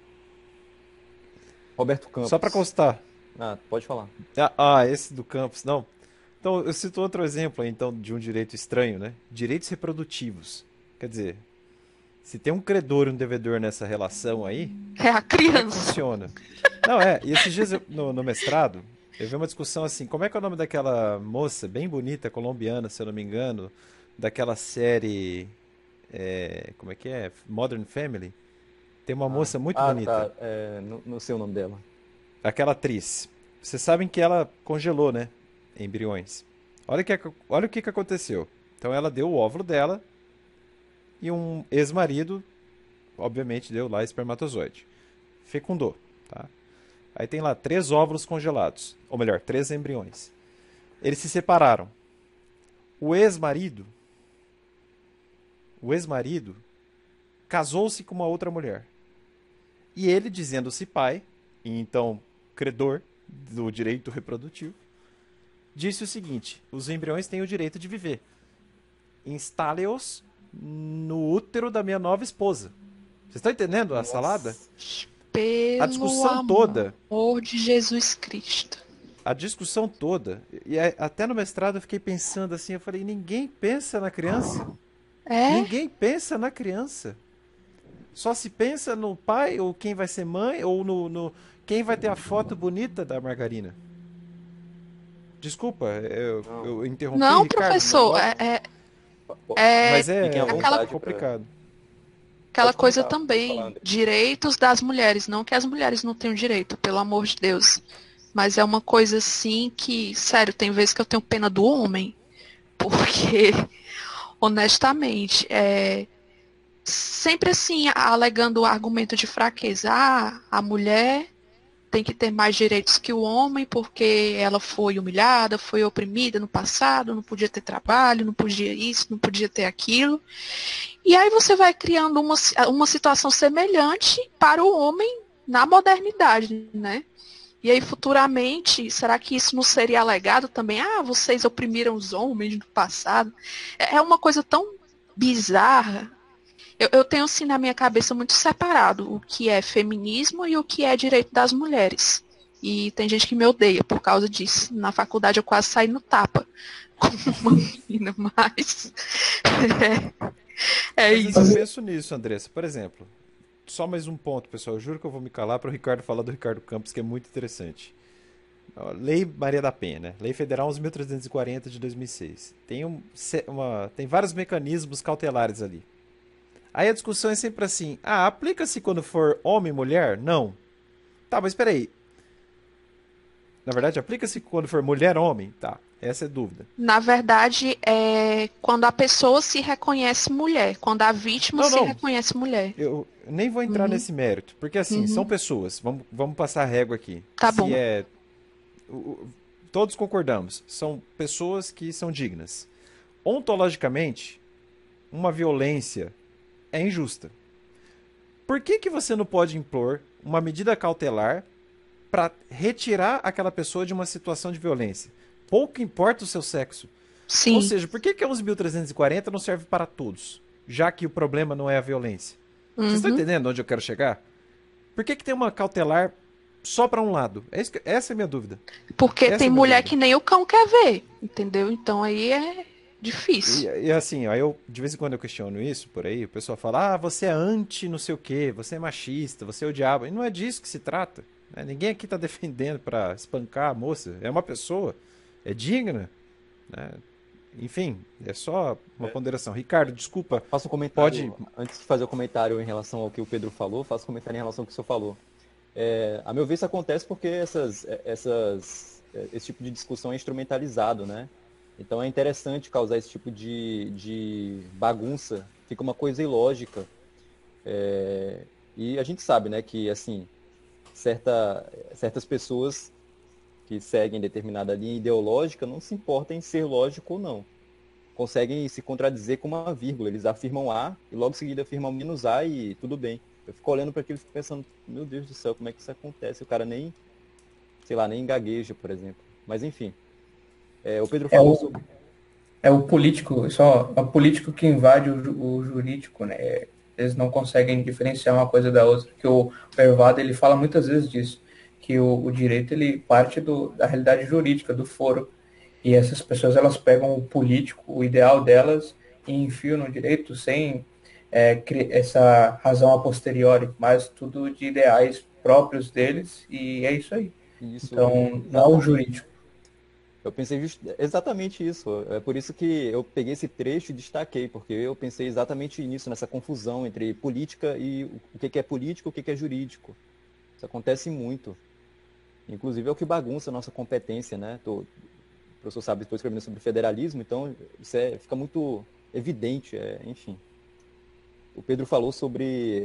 Roberto Campos. Só para constar. Pode falar. Esse do Campos, não. Então, eu cito outro exemplo aí, então, de um direito estranho, né? Direitos reprodutivos. Quer dizer, se tem um credor e um devedor nessa relação aí... É a criança. Como funciona? Não, e esses dias no mestrado, eu vi uma discussão assim, como é que é o nome daquela moça, bem bonita, colombiana, se eu não me engano, daquela série, como é que é? Modern Family? Tem uma moça muito bonita. Não sei o nome dela. Aquela atriz. Vocês sabem que ela congelou, né? Embriões. Olha o que aconteceu. Então ela deu o óvulo dela e um ex-marido, obviamente, deu lá espermatozoide. Fecundou, tá? Aí tem lá 3 óvulos congelados. Ou melhor, 3 embriões. Eles se separaram. O ex-marido casou-se com uma outra mulher. E ele, dizendo-se pai, e então credor do direito reprodutivo, disse o seguinte: os embriões têm o direito de viver. Instale-os no útero da minha nova esposa. Vocês estão entendendo a salada? Pelo A discussão toda. amor de Jesus Cristo. A discussão toda. E até no mestrado eu fiquei pensando assim, eu falei, ninguém pensa na criança. Ninguém pensa na criança. Só se pensa no pai, ou quem vai ser mãe, ou no quem vai ter a foto bonita da margarina. Desculpa, eu interrompi. Não, Ricardo, professor, mas aquela complicado. Aquela coisa também, direitos das mulheres, não que as mulheres não tenham direito, pelo amor de Deus. Mas é uma coisa assim que, sério, tem vezes que eu tenho pena do homem. Porque, honestamente, sempre assim, alegando o argumento de fraqueza. A mulher tem que ter mais direitos que o homem porque ela foi humilhada, foi oprimida no passado, não podia ter trabalho, não podia isso, não podia ter aquilo. E aí você vai criando uma situação semelhante para o homem na modernidade, né? E aí futuramente, será que isso não seria alegado também? Vocês oprimiram os homens no passado. É uma coisa tão bizarra. Eu tenho assim na minha cabeça muito separado o que é feminismo e o que é direito das mulheres. E tem gente que me odeia por causa disso. Na faculdade eu quase saí no tapa com uma menina, mas Às isso. vezes eu penso nisso, Andressa. Por exemplo, só mais um ponto, pessoal. Eu juro que eu vou me calar para o Ricardo falar do Ricardo Campos, que é muito interessante. Lei Maria da Penha, né? Lei Federal 11.340 de 2006. Tem vários mecanismos cautelares ali. Aí a discussão é sempre assim, aplica-se quando for homem e mulher? Não. Tá, mas espera aí. Na verdade, aplica-se quando for mulher ou homem? Tá, essa é a dúvida. Na verdade, é quando a pessoa se reconhece mulher, quando a vítima se reconhece mulher. Eu nem vou entrar nesse mérito, porque assim, são pessoas, vamos passar a régua aqui. Tá bom. Todos concordamos, são pessoas que são dignas. Ontologicamente, uma violência é injusta. Por que você não pode impor uma medida cautelar para retirar aquela pessoa de uma situação de violência? Pouco importa o seu sexo. Sim. Ou seja, por que a 11.340 não serve para todos? Já que o problema não é a violência. Vocês estão entendendo onde eu quero chegar? Por que tem uma cautelar só para um lado? Essa é a minha dúvida. Porque tem mulher que nem o cão quer ver, entendeu? Então aí é difícil. E assim, de vez em quando eu questiono isso por aí, o pessoal fala, você é anti não sei o quê, você é machista, você é o diabo. E não é disso que se trata. Né? Ninguém aqui está defendendo para espancar a moça. É uma pessoa, é digna. Né? Enfim, é só uma ponderação. Ricardo, desculpa. Faça um comentário, antes de fazer o comentário em relação ao que o Pedro falou, faça um comentário em relação ao que o senhor falou. A meu ver, isso acontece porque esse tipo de discussão é instrumentalizado, né? Então é interessante causar esse tipo de bagunça, fica uma coisa ilógica. E a gente sabe, né, que assim, certas pessoas que seguem determinada linha ideológica não se importam em ser lógico ou não. Conseguem se contradizer com uma vírgula. Eles afirmam A e logo em seguida afirmam menos A e tudo bem. Eu fico olhando para aquilo e fico pensando, meu Deus do céu, como é que isso acontece? O cara nem, sei lá, nem gagueja, por exemplo. Mas enfim, o Pedro É falou o, sobre... é o político, só é o político que invade o jurídico, né? Eles não conseguem diferenciar uma coisa da outra. Que o Hervado, ele fala muitas vezes disso, que o direito ele parte da realidade jurídica, do foro. E essas pessoas elas pegam o político, o ideal delas, e enfiam no direito sem essa razão a posteriori, mas tudo de ideais próprios deles, e é isso aí. Isso, Então, não é o exatamente. jurídico. Eu pensei exatamente isso. É por isso que eu peguei esse trecho e destaquei, porque eu pensei exatamente nisso, nessa confusão entre política e o que é político e o que é jurídico. Isso acontece muito. Inclusive é o que bagunça a nossa competência, né? O professor sabe, estou escrevendo sobre federalismo, então isso fica muito evidente, enfim. O Pedro falou sobre...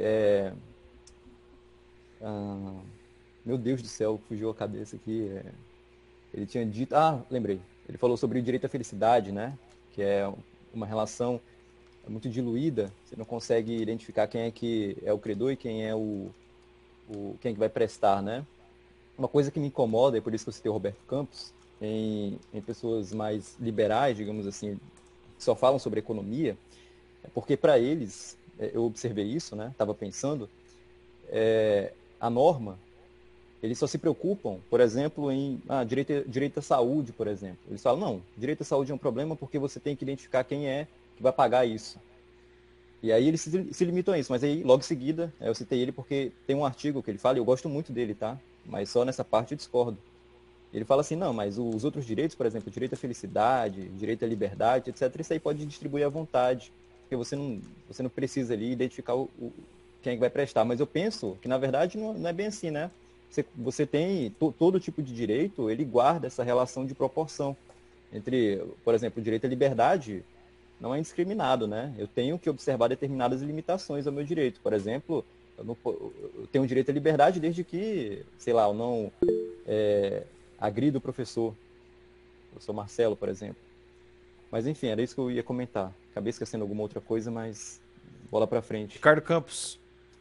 meu Deus do céu, fugiu a cabeça aqui. Ele tinha dito... lembrei. Ele falou sobre o direito à felicidade, né? Que é uma relação muito diluída. Você não consegue identificar quem é que é o credor e quem é quem é que vai prestar, né? Uma coisa que me incomoda, e por isso que eu citei o Roberto Campos, em pessoas mais liberais, digamos assim, que só falam sobre economia, é porque para eles, eu observei isso, né? Estava pensando, a norma, eles só se preocupam, por exemplo, em direito à saúde, por exemplo. Eles falam, não, direito à saúde é um problema porque você tem que identificar quem é que vai pagar isso. E aí eles se limitam a isso, mas aí logo em seguida, eu citei ele porque tem um artigo que ele fala, e eu gosto muito dele, tá? Mas só nessa parte eu discordo. Ele fala assim, não, mas os outros direitos, por exemplo, direito à felicidade, direito à liberdade, etc., isso aí pode distribuir à vontade, porque você não precisa ali identificar quem é que vai prestar. Mas eu penso que, na verdade, não é bem assim, né? Você tem todo tipo de direito, ele guarda essa relação de proporção entre, por exemplo, o direito à liberdade não é indiscriminado, né? Eu tenho que observar determinadas limitações ao meu direito. Por exemplo, eu tenho direito à liberdade desde que, sei lá, eu não agrido o professor Marcelo, por exemplo. Mas enfim, era isso que eu ia comentar. Acabei esquecendo alguma outra coisa, mas bola pra frente. Ricardo Campos.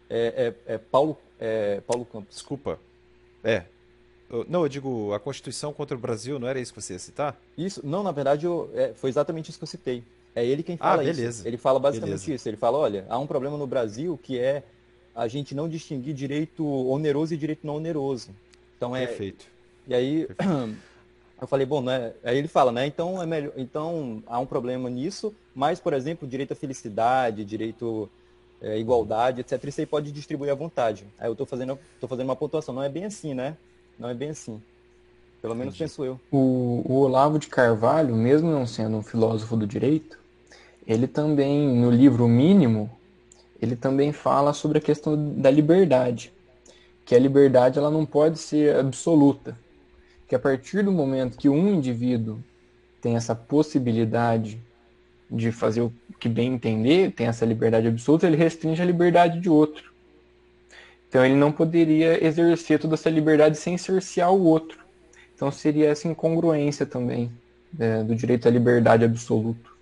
Paulo Campos. Desculpa. Não, eu digo a Constituição contra o Brasil, não era isso que você ia citar? Isso, não, na verdade, foi exatamente isso que eu citei. É ele quem fala beleza. isso. Ele fala basicamente Beleza. isso. Ele fala, olha, há um problema no Brasil que é a gente não distinguir direito oneroso e direito não oneroso. Então Perfeito. E aí eu falei, bom, né? Aí ele fala, né? Então é melhor, então há um problema nisso, mas, por exemplo, direito à felicidade, direito à igualdade, etc. Isso aí pode distribuir à vontade. Aí eu tô fazendo uma pontuação. Não é bem assim, né? Não é bem assim. Pelo menos penso eu. O Olavo de Carvalho, mesmo não sendo um filósofo do direito, ele também, no livro Mínimo, ele também fala sobre a questão da liberdade. Que a liberdade ela não pode ser absoluta. Que a partir do momento que um indivíduo tem essa possibilidade de fazer o que bem entender, tem essa liberdade absoluta, ele restringe a liberdade de outro. Então ele não poderia exercer toda essa liberdade sem cercear o outro. Então seria essa incongruência também do direito à liberdade absoluto.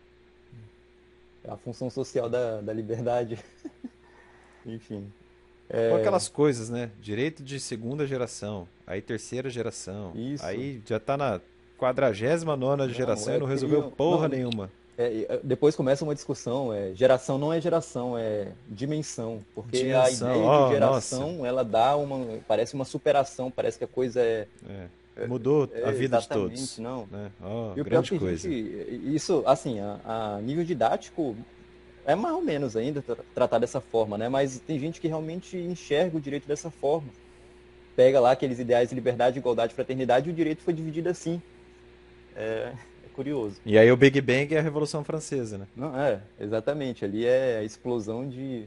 A função social da liberdade. Enfim. Ou aquelas coisas, né? Direito de segunda geração, aí terceira geração, Isso. aí já tá na 49ª geração e não resolveu porra nenhuma. Depois começa uma discussão, geração não é geração, é dimensão. Porque Dimensão, a ideia de geração, nossa. ela parece uma superação, parece que a coisa mudou a vida de todos. Exatamente, não. Né? E o pior Grande que coisa. isso, assim, a nível didático, é mais ou menos ainda tratar dessa forma, né? Mas tem gente que realmente enxerga o direito dessa forma. Pega lá aqueles ideais de liberdade, igualdade, fraternidade, e o direito foi dividido assim. É curioso. E aí o Big Bang é a Revolução Francesa, né? Não, exatamente. Ali é a explosão de...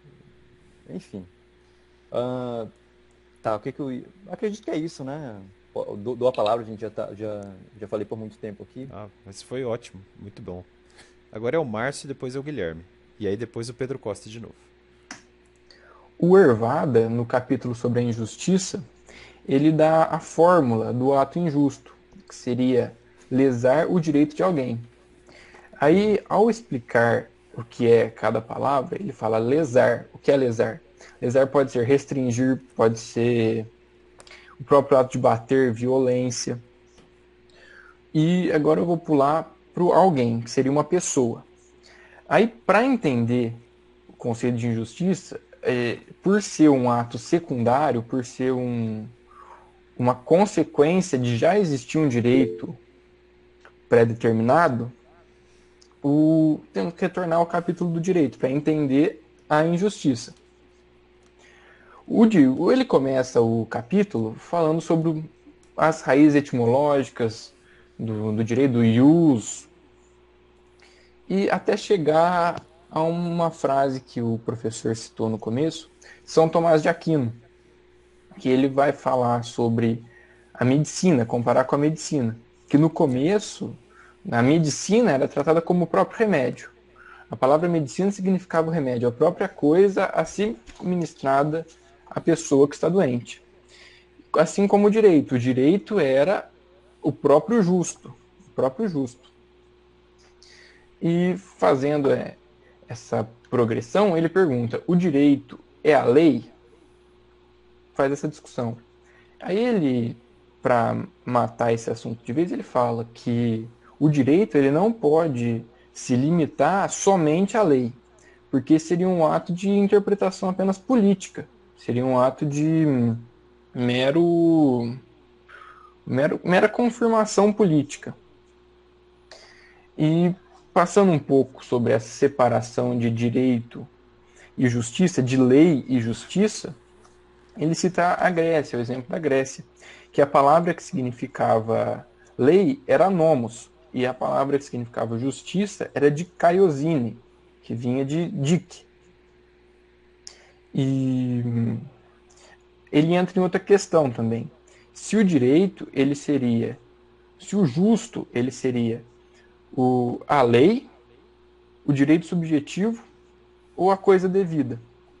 Enfim. Tá, o que eu... Acredito que é isso, né? dou a palavra, a gente já falei por muito tempo aqui. Ah, mas foi ótimo, muito bom. Agora é o Márcio e depois é o Guilherme. E aí depois o Pedro Costa de novo. O Hervada, no capítulo sobre a injustiça, ele dá a fórmula do ato injusto, que seria lesar o direito de alguém. Aí, ao explicar o que é cada palavra, ele fala lesar. O que é lesar? Lesar pode ser restringir, pode ser o próprio ato de bater, violência. E agora eu vou pular para o alguém, que seria uma pessoa. Aí, para entender o conceito de injustiça, por ser um ato secundário, por ser uma consequência de já existir um direito pré-determinado, temos que retornar ao capítulo do direito para entender a injustiça. Ele começa o capítulo falando sobre as raízes etimológicas do direito, do ius, e até chegar a uma frase que o professor citou no começo, São Tomás de Aquino, que ele vai falar sobre a medicina, comparar com a medicina, que no começo, a medicina era tratada como o próprio remédio. A palavra medicina significava o remédio, a própria coisa a ser ministrada à pessoa que está doente. Assim como o direito era o próprio justo, E fazendo essa progressão, ele pergunta, o direito é a lei? Faz essa discussão. Aí ele, para matar esse assunto de vez, ele fala que o direito ele não pode se limitar somente à lei, porque seria um ato de interpretação apenas política, seria um ato de mera confirmação política. E passando um pouco sobre essa separação de direito e justiça, de lei e justiça, ele cita a Grécia, o exemplo da Grécia, que a palavra que significava lei era nomos, e a palavra que significava justiça era dikaiosine, que vinha de dik. E ele entra em outra questão também. Se o direito, se o justo, ele seria a lei, o direito subjetivo ou a coisa devida.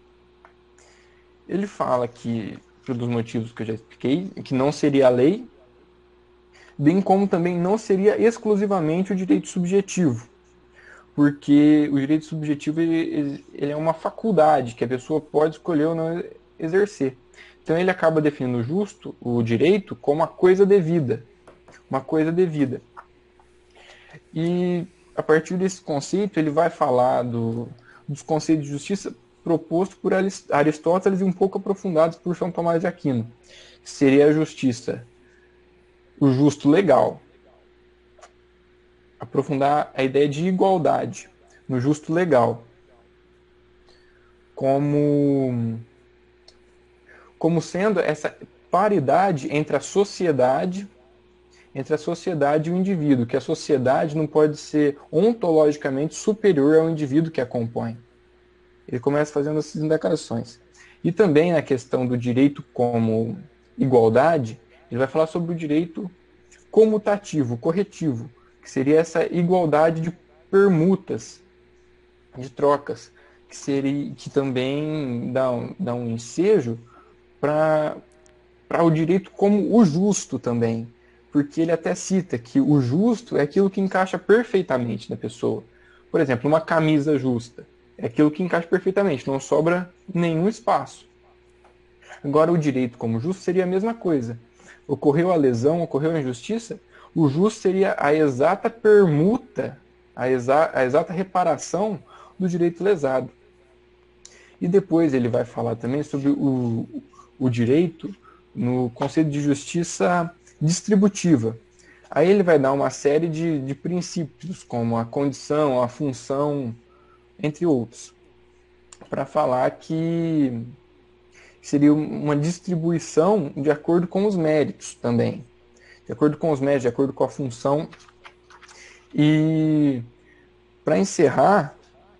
Ele fala que, pelos motivos que eu já expliquei, que não seria a lei, bem como também não seria exclusivamente o direito subjetivo, porque o direito subjetivo ele é uma faculdade que a pessoa pode escolher ou não exercer. Então ele acaba definindo o direito como uma coisa devida. E a partir desse conceito ele vai falar dos conceitos de justiça propostos por Aristóteles e um pouco aprofundados por São Tomás de Aquino. Seria a justiça, o justo legal. Aprofundar a ideia de igualdade no justo legal. Como sendo essa paridade entre a sociedade e o indivíduo, que a sociedade não pode ser ontologicamente superior ao indivíduo que a compõe. Ele começa fazendo essas declarações. E também na questão do direito como igualdade, ele vai falar sobre o direito comutativo, corretivo, que seria essa igualdade de permutas, de trocas, que também dá um ensejo para o direito como o justo também, porque ele até cita que o justo é aquilo que encaixa perfeitamente na pessoa. Por exemplo, uma camisa justa é aquilo que encaixa perfeitamente, não sobra nenhum espaço. Agora, o direito como justo seria a mesma coisa. Ocorreu a lesão, ocorreu a injustiça, o justo seria a exata permuta, a exata reparação do direito lesado. E depois ele vai falar também sobre o direito no conceito de justiça distributiva. Aí ele vai dar uma série de princípios, como a condição, a função, entre outros, para falar que seria uma distribuição de acordo com os méritos também. De acordo com os méritos, de acordo com a função. E para encerrar,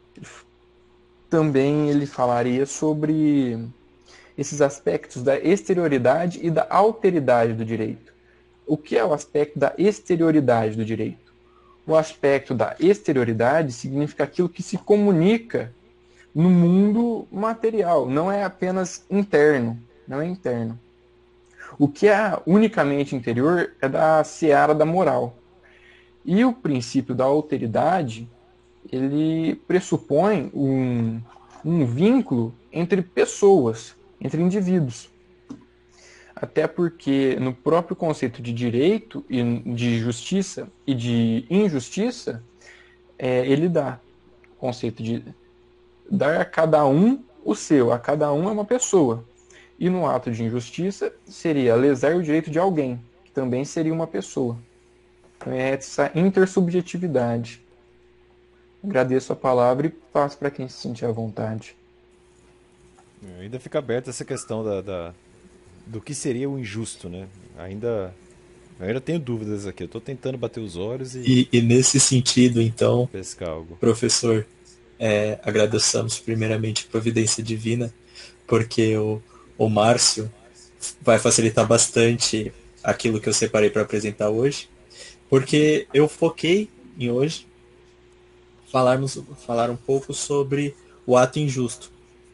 também ele falaria sobre esses aspectos da exterioridade e da alteridade do direito. o que é o aspecto da exterioridade do direito? O aspecto da exterioridade significa aquilo que se comunica no mundo material, não é apenas interno, não é interno. O que é unicamente interior é da seara da moral. E o princípio da alteridade, ele pressupõe um vínculo entre pessoas, entre indivíduos. Até porque no próprio conceito de direito, e de justiça e de injustiça, ele dá o conceito de dar a cada um o seu, a cada um é uma pessoa. E no ato de injustiça seria lesar o direito de alguém, que também seria uma pessoa. Então é essa intersubjetividade. Agradeço a palavra e passo para quem se sentir à vontade. Ainda fica aberta essa questão do que seria o injusto, né? Eu ainda tenho dúvidas aqui. Eu estou tentando bater os olhos E nesse sentido, então, pescar algo. professor, agradecemos primeiramente a providência divina, porque o Márcio vai facilitar bastante aquilo que eu separei para apresentar hoje, porque eu foquei em hoje falar um pouco sobre o ato injusto.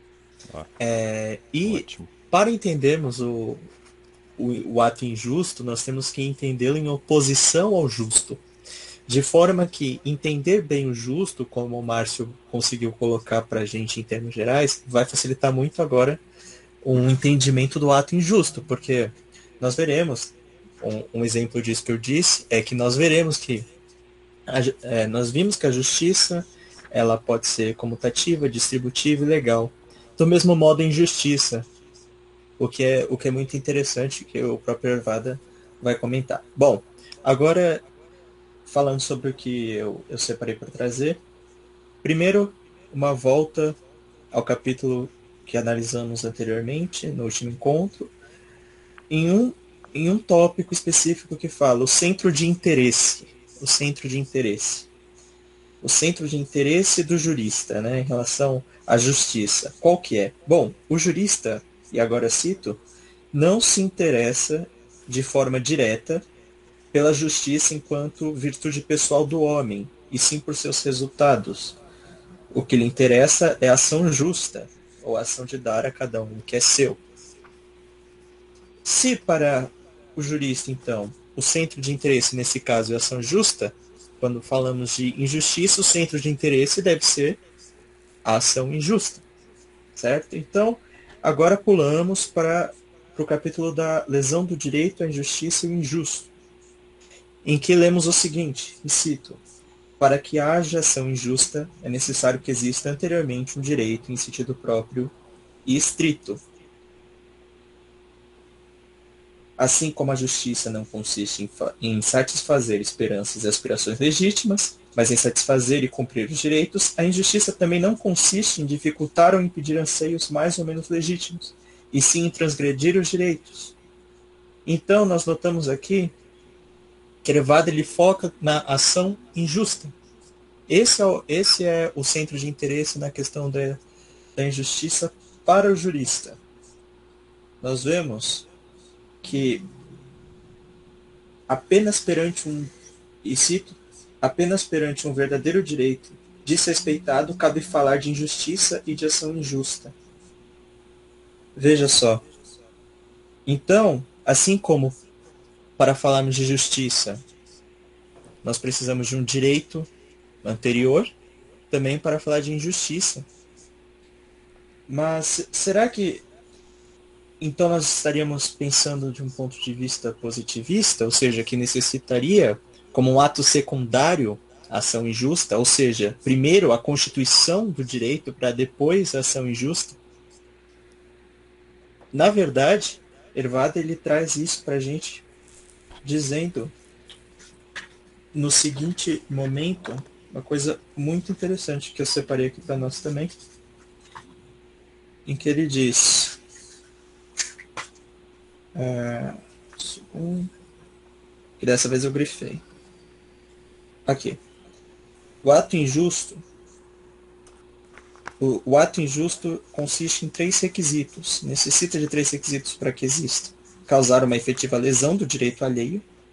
Ótimo. Para entendermos o ato injusto, nós temos que entendê-lo em oposição ao justo. De forma que entender bem o justo, como o Márcio conseguiu colocar para a gente em termos gerais, vai facilitar muito agora um entendimento do ato injusto, porque nós veremos, um exemplo disso que eu disse, é que nós veremos que nós vimos que a justiça ela pode ser comutativa, distributiva e legal. Do mesmo modo, a injustiça, o que é muito interessante, que o próprio Ervada vai comentar. Bom, agora, falando sobre o que eu separei para trazer, primeiro, uma volta ao capítulo que analisamos anteriormente, no último encontro, em um tópico específico que fala o centro de interesse. O centro de interesse. O centro de interesse do jurista, né, em relação à justiça. Qual que é? Bom, o jurista, e agora cito, não se interessa de forma direta pela justiça enquanto virtude pessoal do homem, e sim por seus resultados. O que lhe interessa é a ação justa, ou a ação de dar a cada um o que é seu. Se para o jurista, então, o centro de interesse nesse caso é a ação justa, quando falamos de injustiça, o centro de interesse deve ser a ação injusta, certo? Então, agora pulamos para o capítulo da lesão do direito à injustiça e o injusto, em que lemos o seguinte, e cito: para que haja ação injusta, é necessário que exista anteriormente um direito em sentido próprio e estrito. Assim como a justiça não consiste em satisfazer esperanças e aspirações legítimas, mas em satisfazer e cumprir os direitos, a injustiça também não consiste em dificultar ou impedir anseios mais ou menos legítimos, e sim em transgredir os direitos. Então, nós notamos aqui que Ervada ele foca na ação injusta. Esse é o centro de interesse na questão da injustiça para o jurista. Nós vemos que apenas perante apenas perante um verdadeiro direito desrespeitado cabe falar de injustiça e de ação injusta. Veja só. Então, assim como para falarmos de justiça, nós precisamos de um direito anterior, também para falar de injustiça. Mas será que então nós estaríamos pensando de um ponto de vista positivista, ou seja, que necessitaria como um ato secundário a ação injusta, ou seja, primeiro a constituição do direito para depois a ação injusta? Na verdade, Ervada ele traz isso para a gente dizendo no seguinte momento, uma coisa muito interessante que eu separei aqui para nós também, em que ele diz... que dessa vez eu grifei. Aqui. O ato injusto consiste em 3 requisitos. Necessita de 3 requisitos para que exista: causar uma efetiva lesão do direito alheio,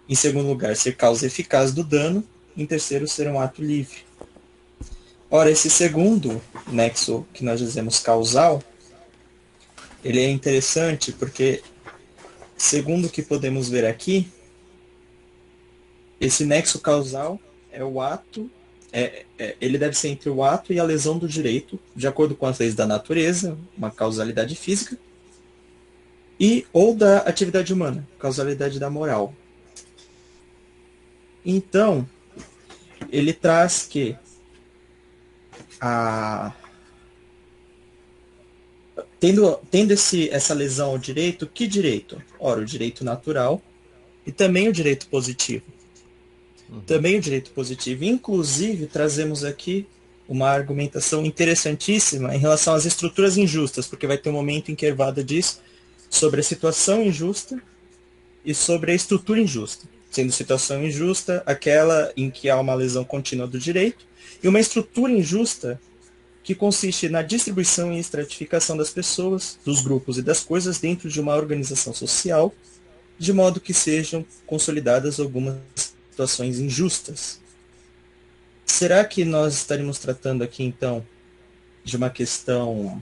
Em segundo lugar, ser causa eficaz do dano. Em terceiro, ser um ato livre. Ora, esse segundo nexo que nós dizemos causal, ele é interessante porque, segundo o que podemos ver aqui, esse nexo causal é o ato, ele deve ser entre o ato e a lesão do direito, de acordo com as leis da natureza, uma causalidade física, e ou da atividade humana, causalidade da moral. Então, ele traz que tendo essa lesão ao direito, que direito? Ora, o direito natural e também o direito positivo. Também o direito positivo. Inclusive, trazemos aqui uma argumentação interessantíssima em relação às estruturas injustas, porque vai ter um momento em que Hervada diz sobre a situação injusta e sobre a estrutura injusta. Sendo situação injusta aquela em que há uma lesão contínua do direito, e uma estrutura injusta que consiste na distribuição e estratificação das pessoas, dos grupos e das coisas dentro de uma organização social, de modo que sejam consolidadas algumas situações injustas. Será que nós estaremos tratando aqui, então, de uma questão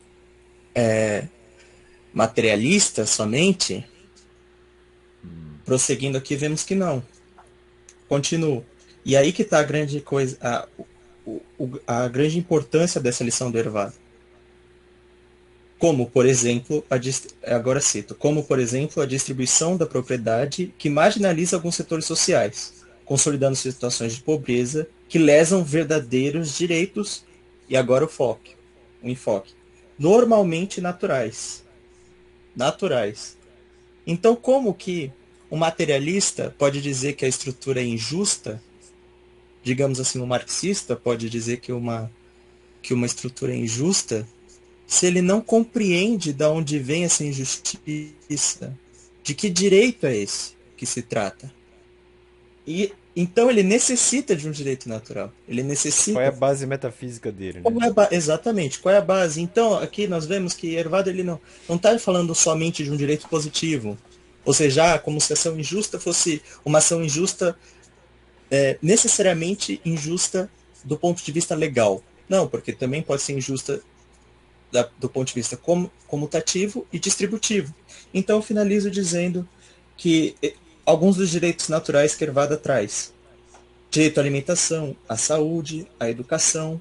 materialista somente? Prosseguindo aqui, vemos que não. Continuo. E aí que está a grande coisa, a grande importância dessa lição do Hervado. Como, por exemplo, agora cito, como, por exemplo, a distribuição da propriedade que marginaliza alguns setores sociais, consolidando situações de pobreza que lesam verdadeiros direitos, e agora o enfoque, normalmente naturais. Então, como que um materialista pode dizer que a estrutura é injusta? Digamos assim, um marxista pode dizer que uma estrutura é injusta, se ele não compreende de onde vem essa injustiça, de que direito é esse que se trata. E então ele necessita de um direito natural. Ele necessita. Qual é a base metafísica dele? Né? Exatamente. Qual é a base? Então, aqui nós vemos que Hervado ele não está falando somente de um direito positivo. Ou seja, como se a ação injusta fosse uma ação injusta, necessariamente injusta do ponto de vista legal. Não, porque também pode ser injusta do ponto de vista comutativo e distributivo. Então, eu finalizo dizendo que alguns dos direitos naturais que Hervada traz: direito à alimentação, à saúde, à educação,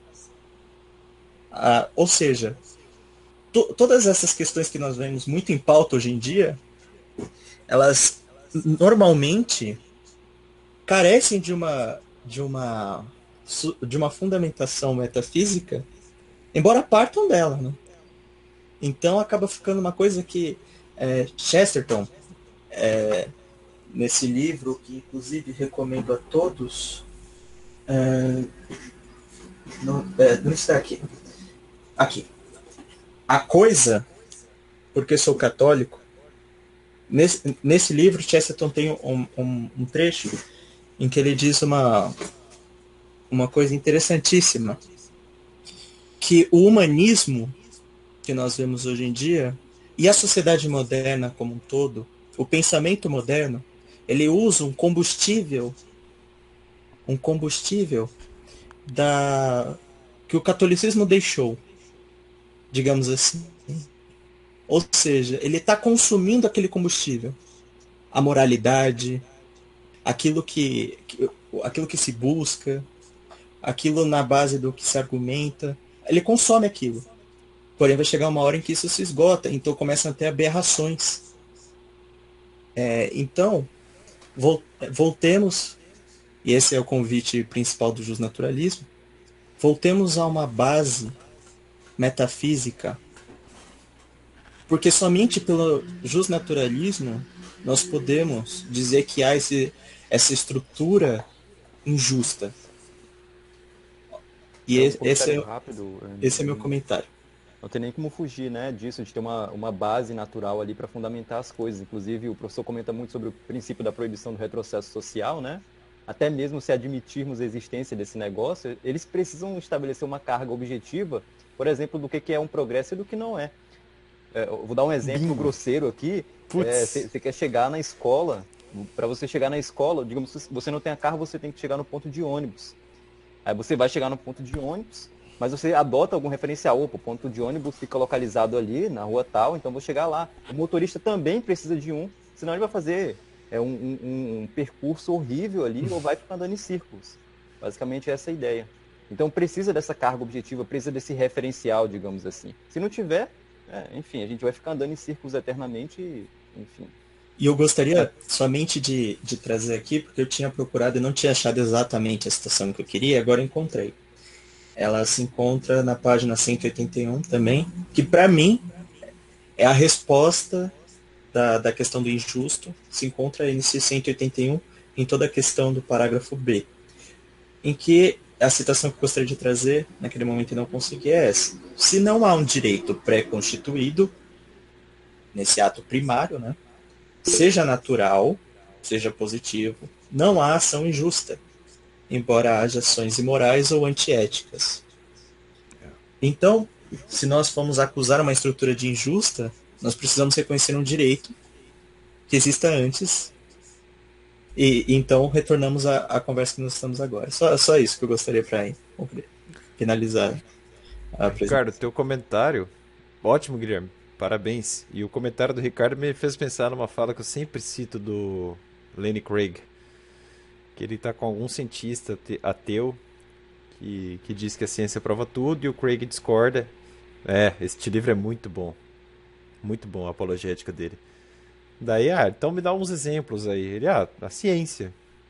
ou seja, todas essas questões que nós vemos muito em pauta hoje em dia, elas normalmente carecem de uma fundamentação metafísica, embora partam dela, né? Então acaba ficando uma coisa que Chesterton, nesse livro, que inclusive recomendo a todos, não está aqui. Aqui. A Coisa, porque sou católico. Nesse livro, Chesterton tem um trecho em que ele diz uma coisa interessantíssima, que o humanismo que nós vemos hoje em dia, e a sociedade moderna como um todo, o pensamento moderno, ele usa um combustível que o catolicismo deixou, digamos assim. Ou seja, ele está consumindo aquele combustível, a moralidade, aquilo que se busca, aquilo na base do que se argumenta, ele consome aquilo. Porém, vai chegar uma hora em que isso se esgota, então começam a ter aberrações. Então, voltemos, e esse é o convite principal do justnaturalismo, voltemos a uma base metafísica, porque somente pelo justnaturalismo nós podemos dizer que há essa estrutura injusta. E esse é meu comentário. Não tem nem como fugir, né, disso, de ter uma base natural ali para fundamentar as coisas. Inclusive, o professor comenta muito sobre o princípio da proibição do retrocesso social, né? Até mesmo se admitirmos a existência desse negócio, eles precisam estabelecer uma carga objetiva, por exemplo, do que é um progresso e do que não é. Eu vou dar um exemplo grosseiro aqui. Você quer chegar na escola Para você chegar na escola, digamos, se você não tem carro, você tem que chegar no ponto de ônibus. Aí você vai chegar no ponto de ônibus, mas você adota algum referencial. Opa, o ponto de ônibus fica localizado ali, na rua tal, então vou chegar lá. O motorista também precisa de um, senão ele vai fazer um percurso horrível ali ou vai ficar andando em círculos. Basicamente essa é a ideia. Então precisa dessa carga objetiva, precisa desse referencial, digamos assim. Se não tiver, enfim, a gente vai ficar andando em círculos eternamente, enfim. E eu gostaria somente de trazer aqui, porque eu tinha procurado e não tinha achado exatamente a citação que eu queria, agora eu encontrei. Ela se encontra na página 181 também, que para mim é a resposta da questão do injusto, se encontra nesse 181 em toda a questão do parágrafo B, em que a citação que eu gostaria de trazer, naquele momento e não consegui, é essa. Se não há um direito pré-constituído, nesse ato primário, né, seja natural, seja positivo, não há ação injusta, embora haja ações imorais ou antiéticas. Então, se nós formos acusar uma estrutura de injusta, nós precisamos reconhecer um direito que exista antes, e então retornamos à conversa que nós estamos agora. Só isso que eu gostaria para finalizar a apresentação. Ricardo, teu comentário, ótimo, Guilherme. Parabéns. E o comentário do Ricardo me fez pensar numa fala que eu sempre cito do Lenny Craig, que ele está com algum cientista ateu que diz que a ciência prova tudo e o Craig discorda. Este livro é muito bom a apologética dele. Daí, então me dá uns exemplos aí. Ele, a ciência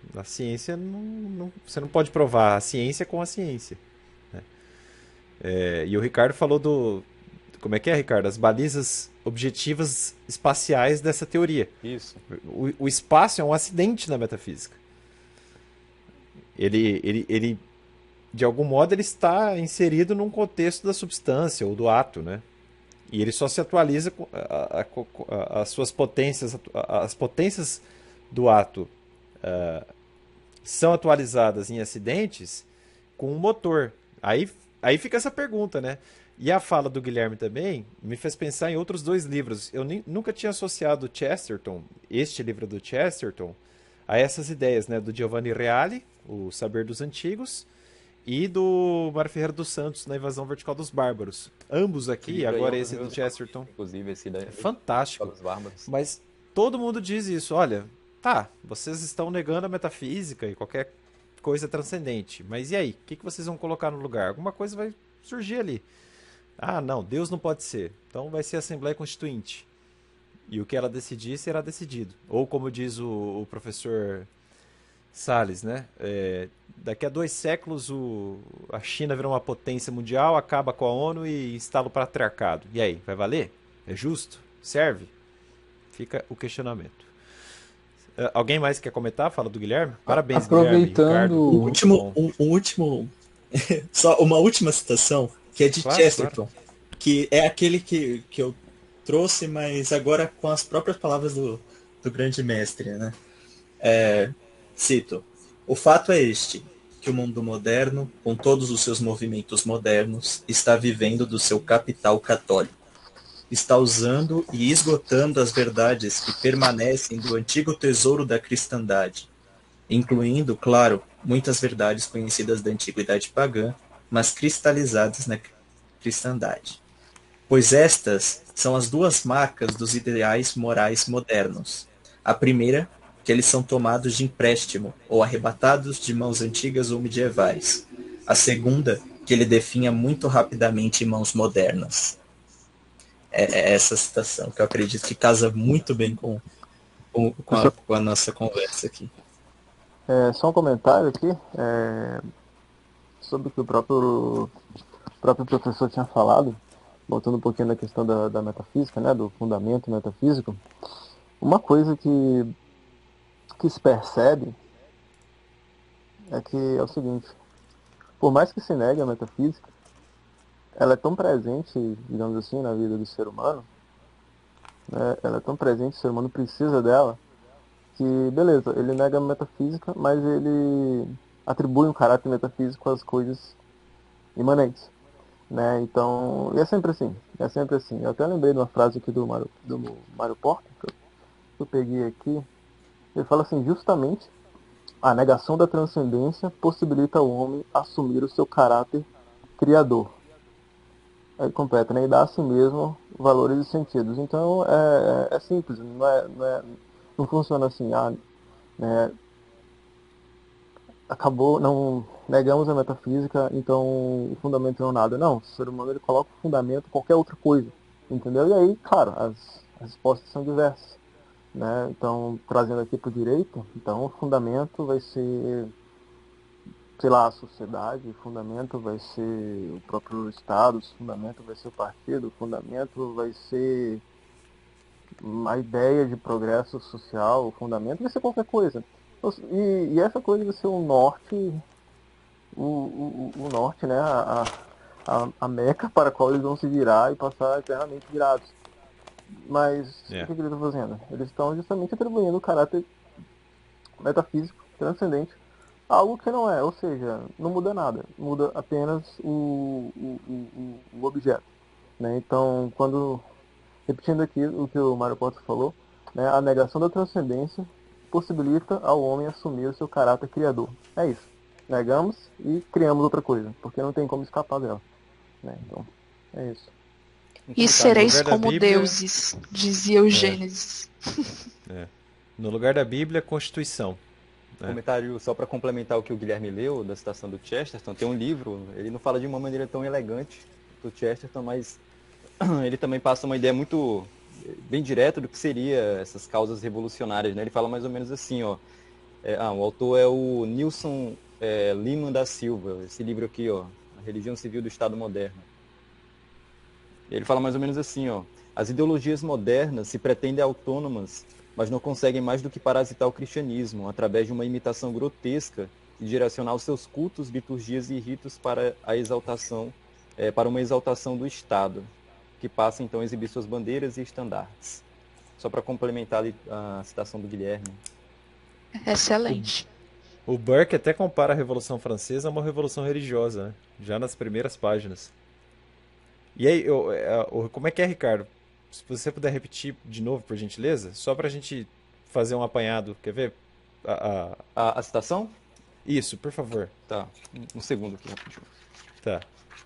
você não pode provar a ciência com a ciência, né? E o Ricardo falou como é que é, Ricardo? As balizas objetivas espaciais dessa teoria. Isso. O espaço é um acidente na metafísica. Ele, de algum modo, ele está inserido num contexto da substância ou do ato, né? E ele só se atualiza com as suas potências, as potências do ato são atualizadas em acidentes com um motor. Aí fica essa pergunta, né? E a fala do Guilherme também me fez pensar em outros dois livros. Eu nunca tinha associado Chesterton, este livro do Chesterton, a essas ideias, né? Do Giovanni Reale, O Saber dos Antigos, e do Mário Ferreira dos Santos, Na Invasão Vertical dos Bárbaros. Ambos aqui, agora esse do Chesterton, inclusive esse daí, é fantástico. Dos Bárbaros. Mas todo mundo diz isso. Olha, vocês estão negando a metafísica e qualquer coisa transcendente. Mas e aí? O que vocês vão colocar no lugar? Alguma coisa vai surgir ali. Não, Deus não pode ser. Então vai ser a Assembleia Constituinte. E o que ela decidir será decidido. Ou como diz o professor Salles, né? Daqui a 2 séculos a China virá uma potência mundial, acaba com a ONU e instala o patriarcado. E aí, vai valer? É justo? Serve? Fica o questionamento. Alguém mais quer comentar? Fala do Guilherme. Parabéns, aproveitando Guilherme. Um último só uma última citação, que é de Chesterton, que é aquele que eu trouxe, mas agora com as próprias palavras do grande mestre, né? Cito: o fato é este, que o mundo moderno, com todos os seus movimentos modernos, está vivendo do seu capital católico. Está usando e esgotando as verdades que permanecem do antigo tesouro da cristandade, incluindo, claro, muitas verdades conhecidas da antiguidade pagã, mas cristalizadas na cristandade. Pois estas são as 2 marcas dos ideais morais modernos. A primeira, que eles são tomados de empréstimo ou arrebatados de mãos antigas ou medievais. A segunda, que ele definha muito rapidamente em mãos modernas. É essa citação, que eu acredito que casa muito bem com a nossa conversa aqui. Só um comentário aqui, sobre o que o próprio professor tinha falado, voltando um pouquinho na questão da metafísica, né, do fundamento metafísico. Uma coisa que se percebe é que é o seguinte: por mais que se negue a metafísica, ela é tão presente, digamos assim, na vida do ser humano, né, ela é tão presente, o ser humano precisa dela, que, beleza, ele nega a metafísica, mas ele atribui um caráter metafísico às coisas imanentes, né? Então, e é sempre assim. Eu até lembrei de uma frase aqui do Mário Porta, que eu peguei aqui, Ele fala assim, justamente, a negação da transcendência possibilita ao homem assumir o seu caráter criador. Aí completa, né? E dá a si mesmo valores e sentidos. Então é simples, não funciona assim, né, acabou, não negamos a metafísica, então o fundamento não é nada. Não, o ser humano ele coloca o fundamento qualquer outra coisa, entendeu? E aí, claro, as respostas são diversas, né? Então, trazendo aqui para o direito, então o fundamento vai ser, sei lá, a sociedade, o fundamento vai ser o próprio Estado, o fundamento vai ser o partido, o fundamento vai ser a ideia de progresso social, o fundamento vai ser qualquer coisa. E essa coisa vai ser o norte, o norte, né, a meca para a qual eles vão se virar e passar eternamente virados. Mas o que eles estão fazendo? Eles estão justamente atribuindo o caráter metafísico, transcendente, a algo que não é, ou seja, não muda nada, muda apenas o objeto, né? Então, repetindo aqui o que o Mário Porto falou, né, a negação da transcendência possibilita ao homem assumir o seu caráter criador. É isso. Negamos e criamos outra coisa, porque não tem como escapar dela, né? Então, é isso. E sereis como Bíblia, deuses, dizia o Gênesis. No lugar da Bíblia, Constituição. Comentário só para complementar o que o Guilherme leu da citação do Chesterton, tem um livro, ele não fala de uma maneira tão elegante do Chesterton, mas ele também passa uma ideia muito bem direta do que seria essas causas revolucionárias, né? Ele fala mais ou menos assim, ó, o autor é o Nilson Lima da Silva, esse livro aqui, ó, A Religião Civil do Estado Moderno. Ele fala mais ou menos assim, ó, as ideologias modernas se pretendem autônomas, mas não conseguem mais do que parasitar o cristianismo, através de uma imitação grotesca e direcionar os seus cultos, liturgias e ritos para uma exaltação do Estado, que passa então a exibir suas bandeiras e estandartes. Só para complementar a citação do Guilherme. Excelente. O Burke até compara a Revolução Francesa a uma revolução religiosa, né? Já nas primeiras páginas. E aí, como é que é, Ricardo? Se você puder repetir de novo, por gentileza, só para a gente fazer um apanhado, quer ver? A citação? Isso, por favor. Tá, um segundo aqui, rapidinho. Tá.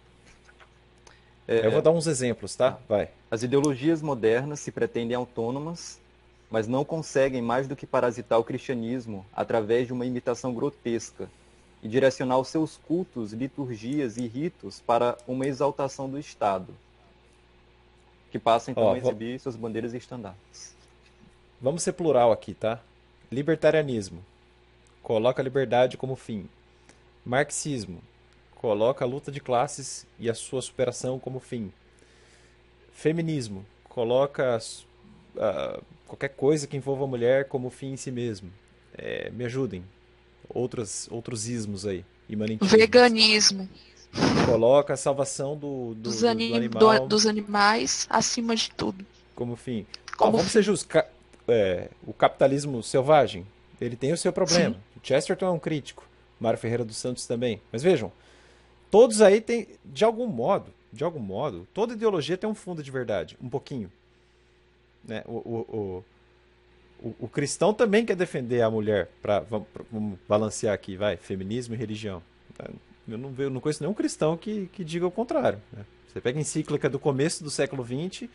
Eu vou dar uns exemplos, tá? Vai. As ideologias modernas se pretendem autônomas, mas não conseguem mais do que parasitar o cristianismo através de uma imitação grotesca e direcionar os seus cultos, liturgias e ritos para uma exaltação do Estado, que passa então a exibir suas bandeiras e estandartes. Vamos ser plural aqui, tá? Libertarianismo coloca a liberdade como fim. Marxismo coloca a luta de classes e a sua superação como fim. Feminismo coloca qualquer coisa que envolva a mulher como fim em si mesmo. Me ajudem. Outros ismos aí. Veganismo coloca a salvação do animal dos animais acima de tudo. Como fim. Vamos ser justos. O capitalismo selvagem, ele tem o seu problema. Sim. O Chesterton é um crítico. Mário Ferreira dos Santos também. Mas vejam, todos aí têm, de algum modo, toda ideologia tem um fundo de verdade. Um pouquinho. Né? O cristão também quer defender a mulher. Vamos balancear aqui, feminismo e religião. Eu não conheço nenhum cristão que diga o contrário. Né? Você pega a encíclica do começo do século XX,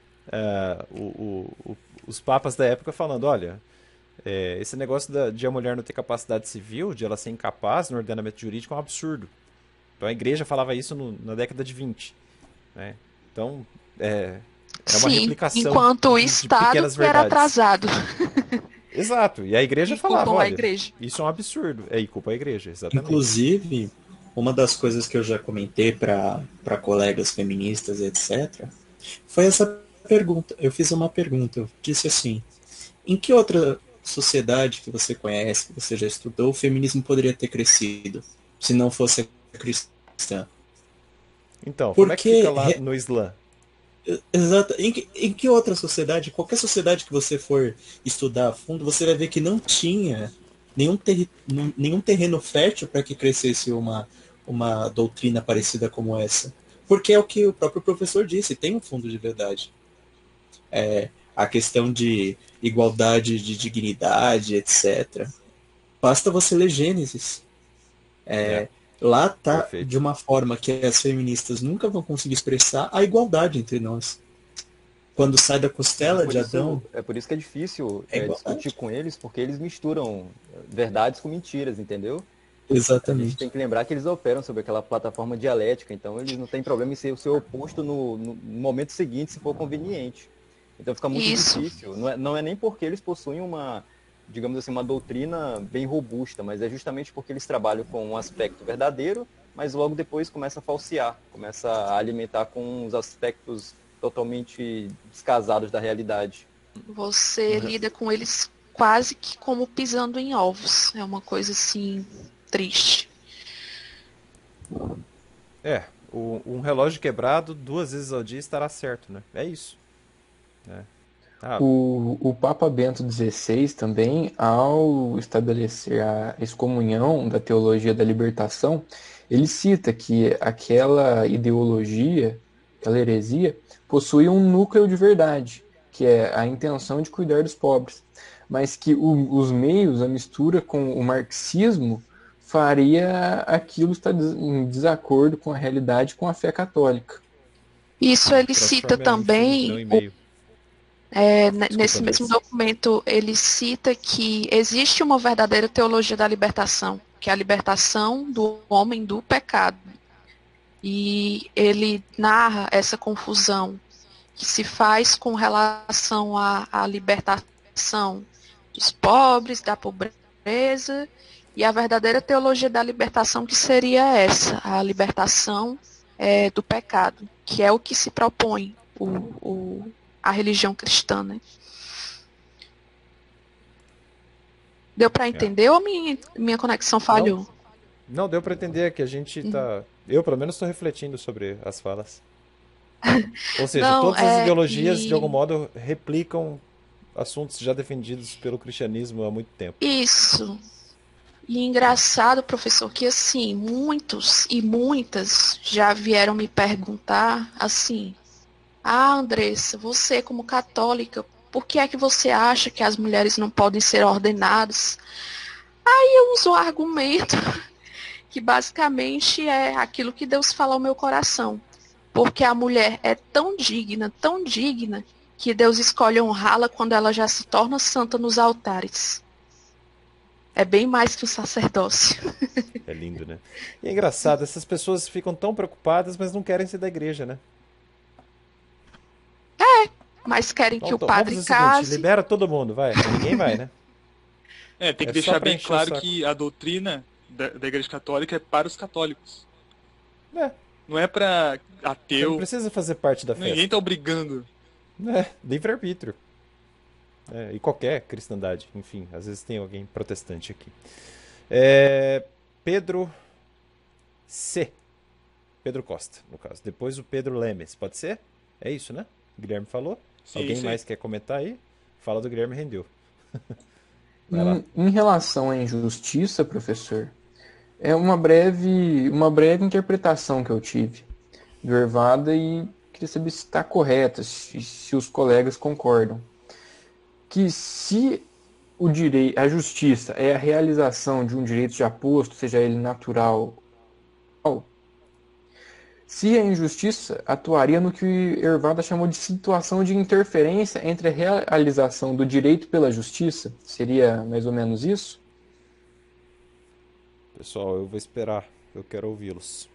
os papas da época falando, olha, esse negócio de a mulher não ter capacidade civil, de ela ser incapaz no ordenamento jurídico, é um absurdo. Então a igreja falava isso na década de 20. Né? Então, é uma replicação enquanto o Estado era atrasado. Exato, e a igreja falava, olha, isso é um absurdo. E culpa a igreja, exatamente. Inclusive, uma das coisas que eu já comentei para colegas feministas, etc., foi essa pergunta. Eu fiz uma pergunta, eu disse assim, em que outra sociedade que você conhece, que você já estudou, o feminismo poderia ter crescido, se não fosse cristã? Então, como é que fica lá no Islã? Exato. Em que outra sociedade, qualquer sociedade que você for estudar a fundo, você vai ver que não tinha nenhum terreno fértil para que crescesse uma doutrina parecida como essa. Porque é o que o próprio professor disse, tem um fundo de verdade. a questão de igualdade de dignidade, etc. Basta você ler Gênesis. Lá tá Perfeito. de uma forma que as feministas nunca vão conseguir expressar a igualdade entre nós. Quando sai da costela de Adão... É por isso que é difícil igualdade. discutir com eles, porque eles misturam verdades com mentiras, entendeu? A Exatamente. gente tem que lembrar que eles operam sobre aquela plataforma dialética, então eles não têm problema em ser o seu oposto no momento seguinte, se for conveniente. Então fica muito difícil. Não é nem porque eles possuem uma, digamos assim, uma doutrina bem robusta, mas é justamente porque eles trabalham com um aspecto verdadeiro, mas logo depois começa a falsear, começa a alimentar com os aspectos totalmente descasados da realidade. Você lida com eles quase que como pisando em ovos. É uma coisa assim triste. Um relógio quebrado 2 vezes ao dia estará certo, né? É isso. O Papa Bento XVI também, ao estabelecer a excomunhão da teologia da libertação, ele cita que aquela ideologia, aquela heresia, possui um núcleo de verdade, que é a intenção de cuidar dos pobres, mas que os meios, a mistura com o marxismo, faria aquilo estar em desacordo com a realidade, com a fé católica. Isso ele cita também, nesse mesmo documento, ele cita que existe uma verdadeira teologia da libertação, que é a libertação do homem do pecado. E ele narra essa confusão que se faz com relação à libertação dos pobres, da pobreza, e a verdadeira teologia da libertação, que seria essa, a libertação do pecado, que é o que se propõe a religião cristã, né? Deu para entender ou minha conexão falhou? Não, deu para entender que a gente tá... Eu, pelo menos, estou refletindo sobre as falas. Ou seja, todas as ideologias, de algum modo, replicam assuntos já defendidos pelo cristianismo há muito tempo. Isso. E engraçado, professor, que assim, muitos e muitas já vieram me perguntar assim: Andressa, você como católica, por que é que você acha que as mulheres não podem ser ordenadas? Aí eu uso o argumento que basicamente é aquilo que Deus fala ao meu coração. Porque a mulher é tão digna, que Deus escolhe honrá-la quando ela já se torna santa nos altares. É bem mais que o sacerdócio. É lindo, né? E é engraçado, essas pessoas ficam tão preocupadas, mas não querem ser da igreja, né? Mas querem Então, que o padre case. Libera todo mundo, vai. Ninguém vai, né? Tem que deixar bem claro que a doutrina da Igreja Católica é para os católicos. Não é para ateu. Você não precisa fazer parte da festa. Ninguém tá obrigando. Livre-arbítrio. E qualquer cristandade, enfim, às vezes tem alguém protestante aqui. Pedro C. Pedro Costa, no caso. Depois o Pedro Lemes, pode ser? É isso, né? O Guilherme falou. Sim, alguém mais quer comentar aí? Fala do Guilherme Rendeu. Em relação à injustiça, professor, é uma breve interpretação que eu tive do Hervada e queria saber se está correta, se os colegas concordam. Que se a justiça é a realização de um direito já posto, seja ele natural, se a injustiça atuaria no que Hervada chamou de situação de interferência entre a realização do direito pela justiça, seria mais ou menos isso? Pessoal, eu vou esperar, eu quero ouvi-los.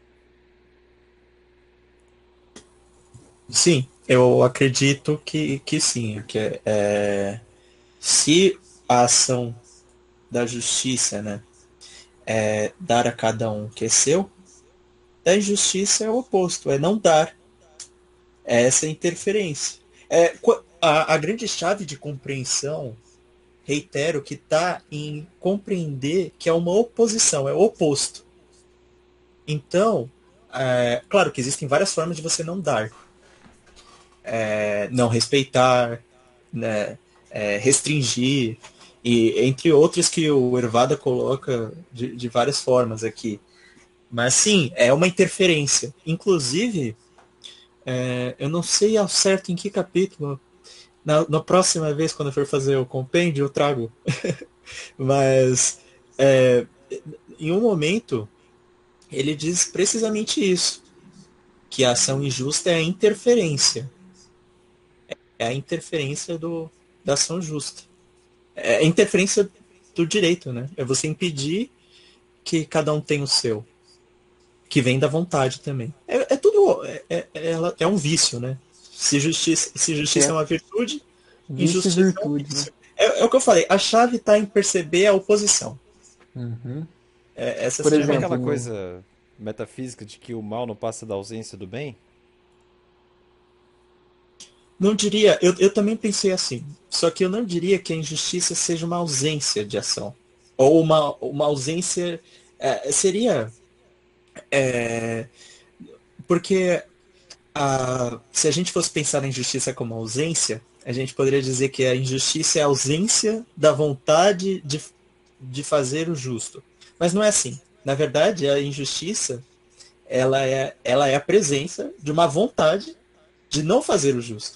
Sim, eu acredito que sim, que se a ação da justiça, né, é dar a cada um o que é seu, a injustiça é o oposto, é não dar. É essa interferência. A grande chave de compreensão, reitero, que está em compreender que é uma oposição, é o oposto. Então, claro que existem várias formas de você não dar. Não respeitar, né, restringir, e entre outras que o Hervada coloca de várias formas aqui. Mas sim, é uma interferência. Inclusive, eu não sei ao certo em que capítulo, Na próxima vez, quando eu for fazer o compêndio, eu trago. Mas, é, em um momento, ele diz precisamente isso, que a ação injusta é a interferência. É a interferência da ação justa. É a interferência do direito, né? É você impedir que cada um tenha o seu. Que vem da vontade também. É tudo. É um vício, né? Se justiça é uma virtude, Vício e injustiça é um virtude, né? vício. É o que eu falei, a chave está em perceber a oposição. Uhum. Essa Por seria Sabe a aquela exemplo, coisa metafísica de que o mal não passa da ausência do bem? Não diria, eu também pensei assim, só que eu não diria que a injustiça seja uma ausência de ação. Ou uma ausência. Seria. é, Porque se a gente fosse pensar na injustiça como ausência, a gente poderia dizer que a injustiça é a ausência da vontade de fazer o justo. Mas não é assim. Na verdade, a injustiça ela é a presença de uma vontade de não fazer o justo.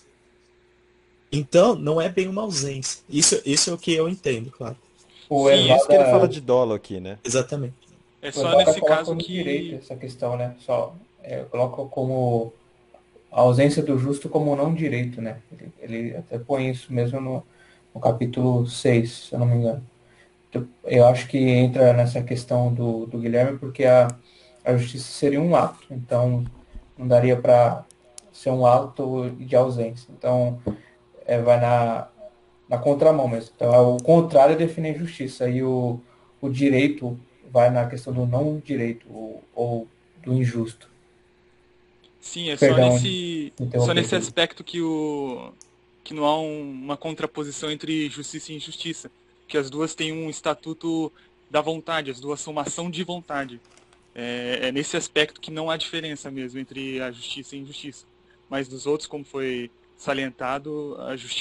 Então, não é bem uma ausência. Isso é o que eu entendo, claro. O Por isso que ele fala Ervada, de dolo aqui, né? Exatamente. É o só Ervada nesse coloca caso no direito que. essa questão, né? Só coloca como a ausência do justo como não direito, né? Ele até põe isso mesmo no capítulo 6, se eu não me engano. Então, eu acho que entra nessa questão do Guilherme, porque a justiça seria um ato, então não daria para ser um ato de ausência. Então, vai na contramão mesmo. Então, o contrário define a injustiça, e o direito vai na questão do não direito, ou do injusto. Sim, é só Perdão, só interromper nesse tudo. aspecto que não há uma contraposição entre justiça e injustiça. Que as duas têm um estatuto da vontade, as duas são uma ação de vontade. É nesse aspecto que não há diferença mesmo entre a justiça e a injustiça. Mas dos outros, como foi salientado,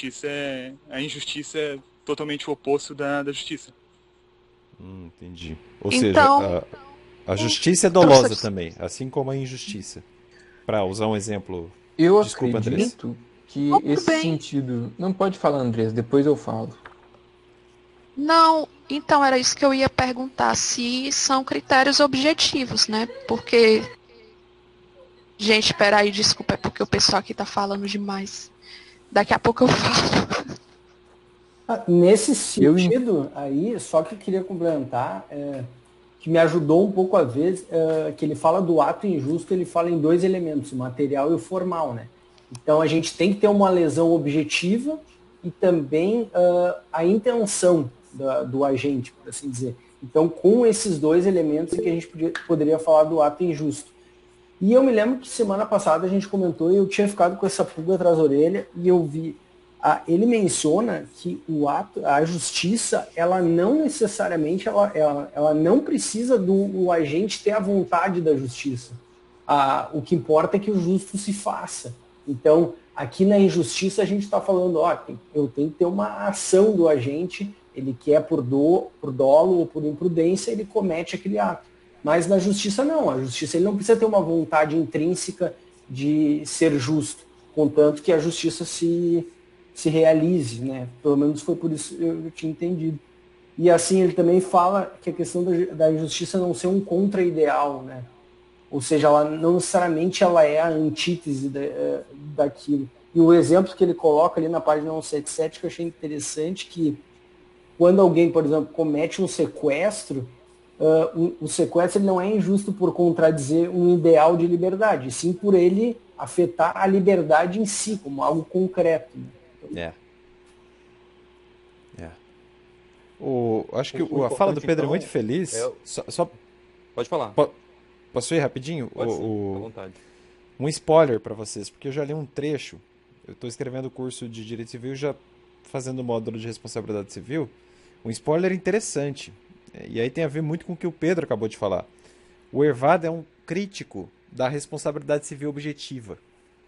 a injustiça é totalmente o oposto da justiça. Entendi. Ou seja, Então, a justiça é trouxe dolosa também, assim como a injustiça. Para usar um exemplo. eu Desculpa, Andrés. acredito que tudo esse bem. sentido. Não pode falar, Andrés, depois eu falo. Não, então era isso que eu ia perguntar, se são critérios objetivos, né? Porque, gente, peraí, desculpa, é porque o pessoal aqui tá falando demais. Daqui a pouco eu falo. Nesse Eu, sentido, aí, só que eu queria complementar, que me ajudou um pouco a ver, que ele fala do ato injusto, ele fala em dois elementos, o material e o formal, né? Então a gente tem que ter uma lesão objetiva e também a intenção do agente, por assim dizer. Então, com esses dois elementos é que a gente poderia falar do ato injusto. E eu me lembro que semana passada a gente comentou e eu tinha ficado com essa pulga atrás da orelha e eu vi. Ele menciona que a justiça, ela não necessariamente, ela não precisa do agente ter a vontade da justiça. O que importa é que o justo se faça. Então, aqui na injustiça a gente está falando, eu tenho que ter uma ação do agente, ele quer por dolo ou por imprudência, ele comete aquele ato. Mas na justiça não, a justiça ele não precisa ter uma vontade intrínseca de ser justo, contanto que a justiça se realize, né? Pelo menos foi por isso que eu tinha entendido. E assim, ele também fala que a questão da injustiça não ser um contra-ideal, né? Ou seja, ela não necessariamente ela é a antítese daquilo. E o exemplo que ele coloca ali na página 177, que eu achei interessante, que quando alguém, por exemplo, comete um sequestro, o sequestro ele não é injusto por contradizer um ideal de liberdade, sim por ele afetar a liberdade em si, como algo concreto. Né? Acho que O a fala do importante, Pedro é então, muito feliz. Pode falar. Posso ir rapidinho? Pode sim, fica à vontade. Um spoiler para vocês, porque eu já li um trecho. Eu estou escrevendo o curso de Direito Civil, já fazendo o módulo de responsabilidade civil. Um spoiler interessante. E aí tem a ver muito com o que o Pedro acabou de falar. O Ervado é um crítico da responsabilidade civil objetiva.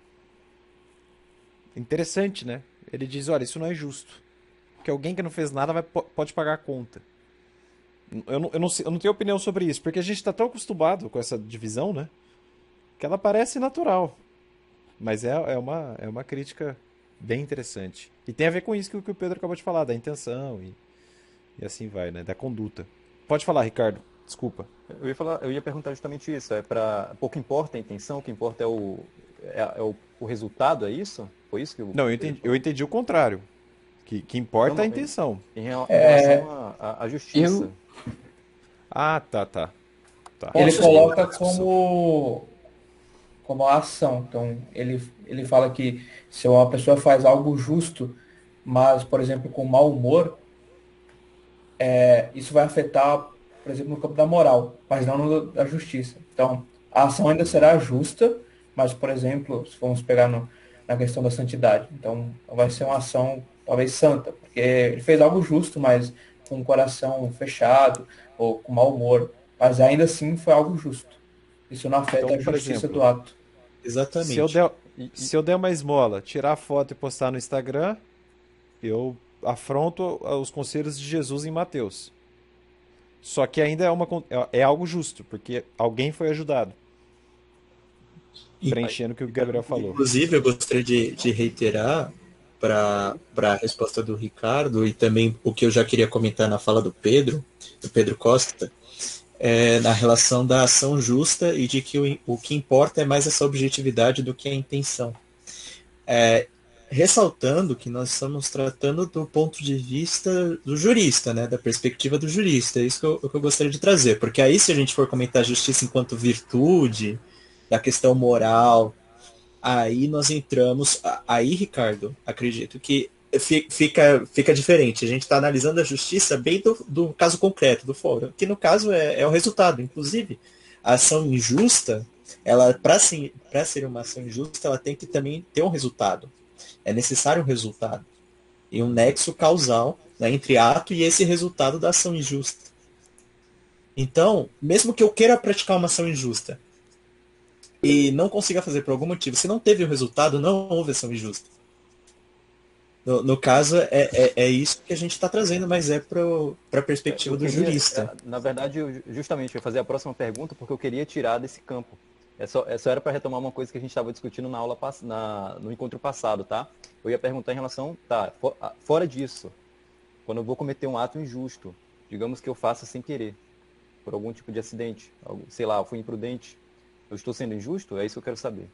Interessante, né? Ele diz, olha, isso não é justo. Porque alguém que não fez nada pode pagar a conta. Eu não tenho opinião sobre isso, porque a gente está tão acostumado com essa divisão, né? Que ela parece natural. Mas é uma crítica Bem interessante. E tem a ver com isso que o Pedro acabou de falar, da intenção e assim vai, né? Da conduta. Pode falar, Ricardo. Desculpa. Eu ia perguntar justamente isso. Pouco importa a intenção, o que importa o resultado, é isso? Foi isso que o Não, Pedro eu falou? entendi o contrário. Que importa Não, a não, intenção. em relação à justiça. Ah, tá. Ele Posso expor coloca a discussão? como a ação. Então, ele fala que se uma pessoa faz algo justo, mas, por exemplo, com mau humor, isso vai afetar, por exemplo, no campo da moral, mas não no da justiça. Então, a ação ainda será justa, mas, por exemplo, se formos pegar na questão da santidade, então vai ser uma ação talvez santa, porque ele fez algo justo, mas com o coração fechado ou com mau humor, mas ainda assim foi algo justo. Isso não afeta Então, a por justiça exemplo, do ato. se eu Exatamente. der, E, se eu der uma esmola, tirar a foto e postar no Instagram, eu afronto os conselhos de Jesus em Mateus. Só que ainda é algo justo, porque alguém foi ajudado, E, preenchendo o que o Gabriel falou. inclusive, eu gostaria de reiterar para a resposta do Ricardo e também o que eu já queria comentar na fala do Pedro Costa, na relação da ação justa e de que o que importa é mais essa objetividade do que a intenção. É, ressaltando que nós estamos tratando do ponto de vista do jurista, né, da perspectiva do jurista. É isso que eu gostaria de trazer, porque aí se a gente for comentar a justiça enquanto virtude, da questão moral, aí nós entramos. Aí, Ricardo, acredito que fica diferente. A gente está analisando a justiça bem do caso concreto, do fórum, que no caso é o resultado. Inclusive, a ação injusta, ela para ser uma ação injusta, ela tem que também ter um resultado. É necessário um resultado e um nexo causal, né, entre ato e esse resultado da ação injusta. Então, mesmo que eu queira praticar uma ação injusta e não consiga fazer por algum motivo, se não teve o resultado, não houve ação injusta. No caso, é isso que a gente está trazendo, mas é para a perspectiva eu do queria, jurista. na verdade, justamente, eu ia fazer a próxima pergunta porque eu queria tirar desse campo. É só era para retomar uma coisa que a gente estava discutindo na aula, no encontro passado, tá? Eu ia perguntar em relação, fora disso, quando eu vou cometer um ato injusto, digamos que eu faça sem querer, por algum tipo de acidente, sei lá, eu fui imprudente, eu estou sendo injusto? É isso que eu quero saber.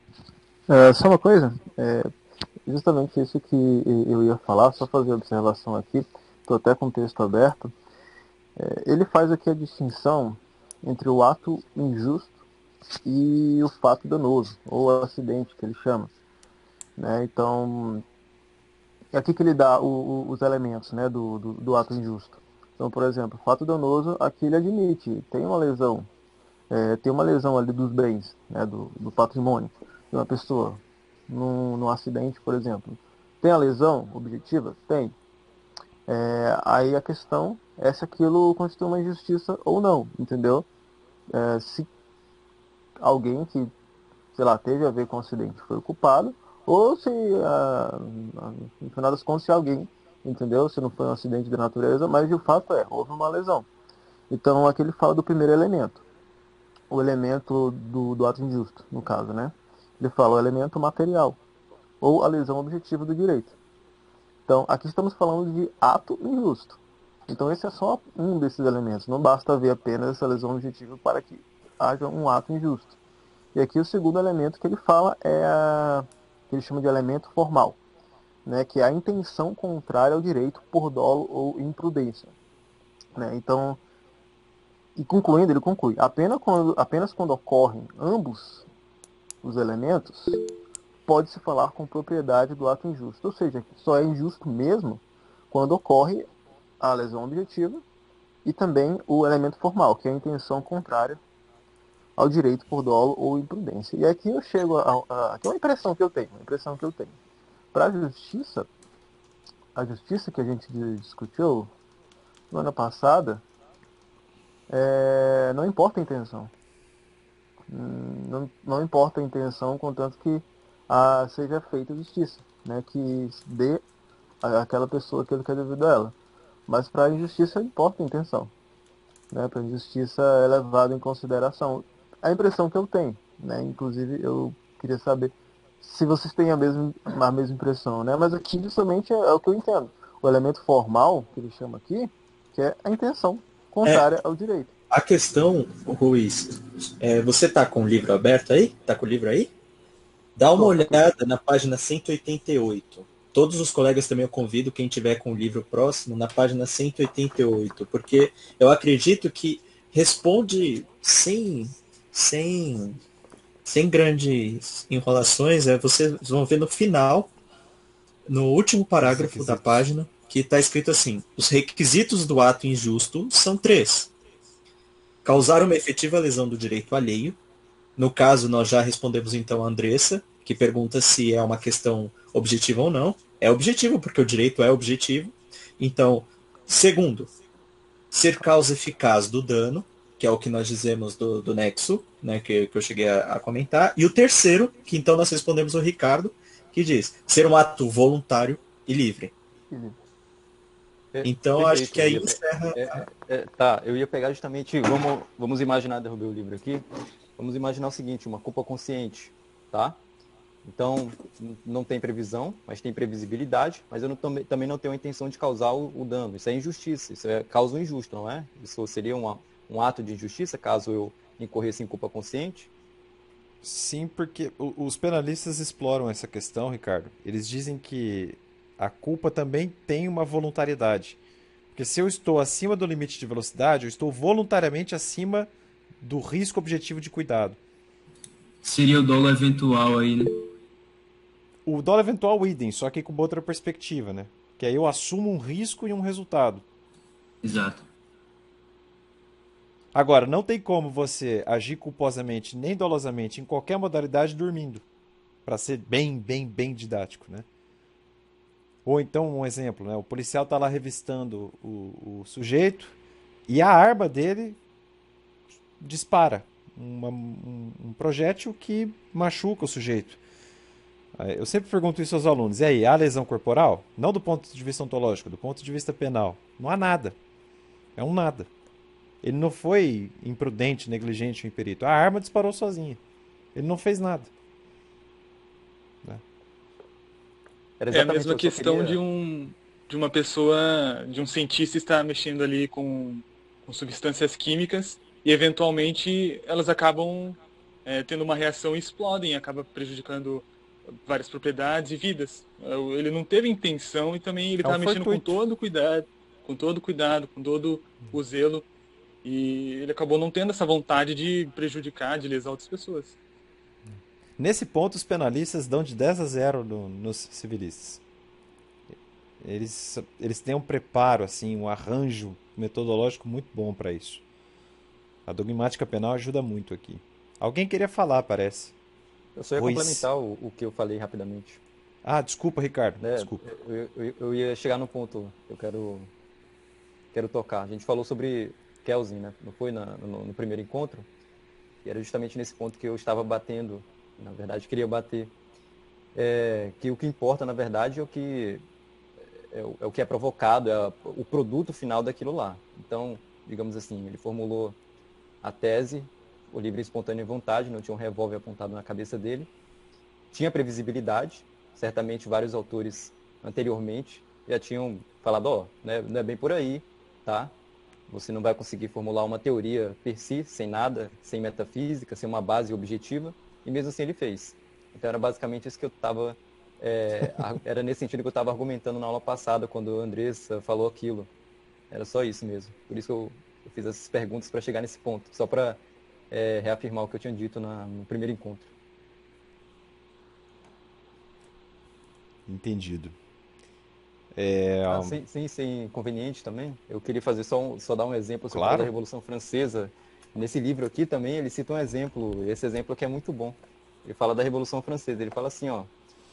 Só uma coisa, justamente isso que eu ia falar, só fazer observação aqui, estou até com o texto aberto. Ele faz aqui a distinção entre o ato injusto e o fato danoso, ou acidente, que ele chama. Né? Então, é aqui que ele dá os elementos, né, do ato injusto. Então, por exemplo, fato danoso, aqui ele admite, tem uma lesão, tem uma lesão ali dos bens, né, do patrimônio de uma pessoa, num acidente, por exemplo. Tem a lesão objetiva? Tem. Aí a questão é se aquilo constitui uma injustiça ou não, entendeu? Se alguém que, sei lá, teve a ver com o acidente foi o culpado, ou se, no final das contas, se alguém, entendeu? Se não foi um acidente de natureza, mas de fato houve uma lesão. Então aqui ele fala do primeiro elemento, o elemento do ato injusto, no caso, né? Ele fala o elemento material, ou a lesão objetiva do direito. Então, aqui estamos falando de ato injusto. Então, esse é só um desses elementos. Não basta haver apenas essa lesão objetiva para que haja um ato injusto. E aqui o segundo elemento que ele fala que ele chama de elemento formal, né, que é a intenção contrária ao direito por dolo ou imprudência. Né? Então, e concluindo, ele conclui, apenas quando ocorrem ambos os elementos, pode-se falar com propriedade do ato injusto. Ou seja, só é injusto mesmo quando ocorre a lesão objetiva e também o elemento formal, que é a intenção contrária ao direito por dolo ou imprudência. E aqui eu chego aqui é uma impressão que eu tenho, Para a justiça que a gente discutiu semana passada, não importa a intenção. Não importa a intenção, contanto que seja feita justiça, né, que dê àquela pessoa aquilo que é devido a ela. Mas para a injustiça importa a intenção. Né, para a injustiça é levado em consideração. A impressão que eu tenho, né, inclusive eu queria saber se vocês têm a mesma impressão, né? Mas aqui justamente é o que eu entendo. O elemento formal, que ele chama aqui, que é a intenção contrária ao direito. A questão, Ruiz, você tá com o livro aberto aí? Tá com o livro aí? Dá uma olhada na página 188. Todos os colegas também eu convido, quem tiver com o livro próximo, na página 188, porque eu acredito que responde sem grandes enrolações. Vocês vão ver no final, no último parágrafo da página, que está escrito assim: os requisitos do ato injusto são 3. Causar uma efetiva lesão do direito alheio. No caso, nós já respondemos então a Andressa, que pergunta se é uma questão objetiva ou não. É objetivo, porque o direito é objetivo. Então, segundo, ser causa eficaz do dano, que é o que nós dizemos do nexo, né, que eu cheguei a comentar. E o terceiro, que então nós respondemos ao Ricardo, que diz ser um ato voluntário e livre. Então, Perfeito. acho que aí encerra... Tá, eu ia pegar justamente... Vamos imaginar, derrubei o livro aqui. Vamos imaginar o seguinte, uma culpa consciente, tá? Então, não tem previsão, mas tem previsibilidade, mas eu também não tenho a intenção de causar o dano. Isso é injustiça, isso é causa injusto, não é? Isso seria um ato de injustiça, caso eu incorresse em culpa consciente? Sim, porque os penalistas exploram essa questão, Ricardo. Eles dizem que a culpa também tem uma voluntariedade. Porque se eu estou acima do limite de velocidade, eu estou voluntariamente acima do risco objetivo de cuidado. Seria o dolo eventual aí, né? O dolo eventual idem, só que com outra perspectiva, né? Que aí eu assumo um risco e um resultado. Exato. Agora, não tem como você agir culposamente nem dolosamente em qualquer modalidade dormindo. Para ser bem didático, né? Ou então, um exemplo, né? O policial está lá revistando o sujeito e a arma dele dispara um projétil que machuca o sujeito. Eu sempre pergunto isso aos alunos. E aí, há lesão corporal? Não do ponto de vista ontológico, do ponto de vista penal. Não há nada. É um nada. Ele não foi imprudente, negligente ou imperito. A arma disparou sozinha. Ele não fez nada. É a mesma questão de uma pessoa, de um cientista estar mexendo ali com substâncias químicas e eventualmente elas acabam tendo uma reação e explodem, acaba prejudicando várias propriedades e vidas. Ele não teve intenção e também ele estava mexendo com todo cuidado, com todo o zelo, e ele acabou não tendo essa vontade de prejudicar, de lesar outras pessoas. Nesse ponto, os penalistas dão de 10 a 0 nos civilistas. Eles têm um preparo, assim, um arranjo metodológico muito bom para isso. A dogmática penal ajuda muito aqui. Alguém queria falar, parece. Eu só ia complementar o que eu falei rapidamente. Ah, desculpa, Ricardo. Desculpa. Eu ia chegar no ponto que eu quero tocar. A gente falou sobre Kelsen, né? Não foi no primeiro encontro? E era justamente nesse ponto que eu estava batendo. Na verdade, queria bater. Que o que importa, na verdade, é o que é provocado, o produto final daquilo lá. Então, digamos assim, ele formulou a tese, o livre e espontânea vontade, não tinha um revólver apontado na cabeça dele. Tinha previsibilidade, certamente vários autores anteriormente já tinham falado, né, não é bem por aí, tá? Você não vai conseguir formular uma teoria per si, sem nada, sem metafísica, sem uma base objetiva. E mesmo assim ele fez. Então era basicamente isso que eu estava... era nesse sentido que eu estava argumentando na aula passada, quando a Andressa falou aquilo. Era só isso mesmo. Por isso que eu fiz essas perguntas para chegar nesse ponto. Só para reafirmar o que eu tinha dito no primeiro encontro. Entendido. Sem inconveniente também, eu queria fazer só dar um exemplo sobre a Revolução Francesa. Nesse livro aqui também ele cita um exemplo, esse exemplo aqui é muito bom. Ele fala da Revolução Francesa, ele fala assim, ó,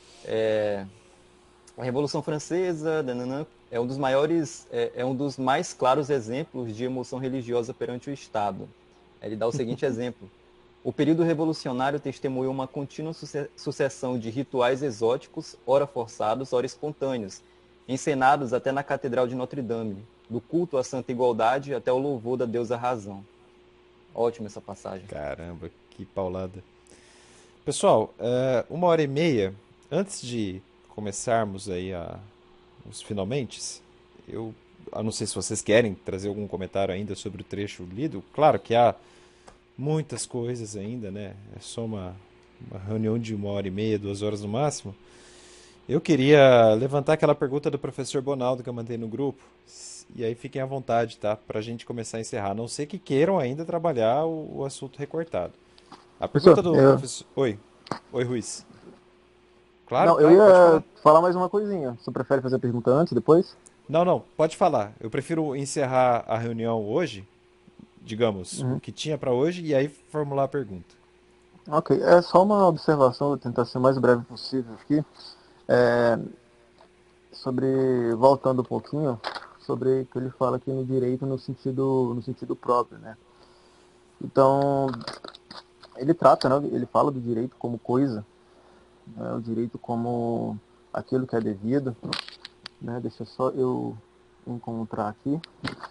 a Revolução Francesa é um dos mais claros exemplos de emoção religiosa perante o Estado. Ele dá o seguinte exemplo: o período revolucionário testemunhou uma contínua sucessão de rituais exóticos, ora forçados, ora espontâneos, encenados até na Catedral de Notre-Dame, do culto à santa igualdade até o louvor da deusa razão. Ótima essa passagem. Caramba, que paulada. Pessoal, 1h30, antes de começarmos aí os finalmentes, eu não sei se vocês querem trazer algum comentário ainda sobre o trecho lido. Claro que há muitas coisas ainda, né? É só uma reunião de 1h30, 2 horas no máximo. Eu queria levantar aquela pergunta do professor Bonaldo que eu mandei no grupo. E aí fiquem à vontade, tá? Pra gente começar a encerrar. A não sei que queiram ainda trabalhar o assunto recortado. A Professor, pergunta do professor. Oi. Oi, Ruiz. Claro, não, eu claro, pode ia falar. falar mais uma coisinha. Você prefere fazer a pergunta antes, depois? Não, não, pode falar. Eu prefiro encerrar a reunião hoje, digamos, o Uhum. que tinha pra hoje, e aí formular a pergunta. Ok, é só uma observação, vou tentar ser o mais breve possível aqui. É, voltando um pouquinho, sobre o que ele fala aqui no direito no sentido próprio, né? Então, ele trata, né? Ele fala do direito como coisa, né? O direito como aquilo que é devido, né? Deixa só eu encontrar aqui.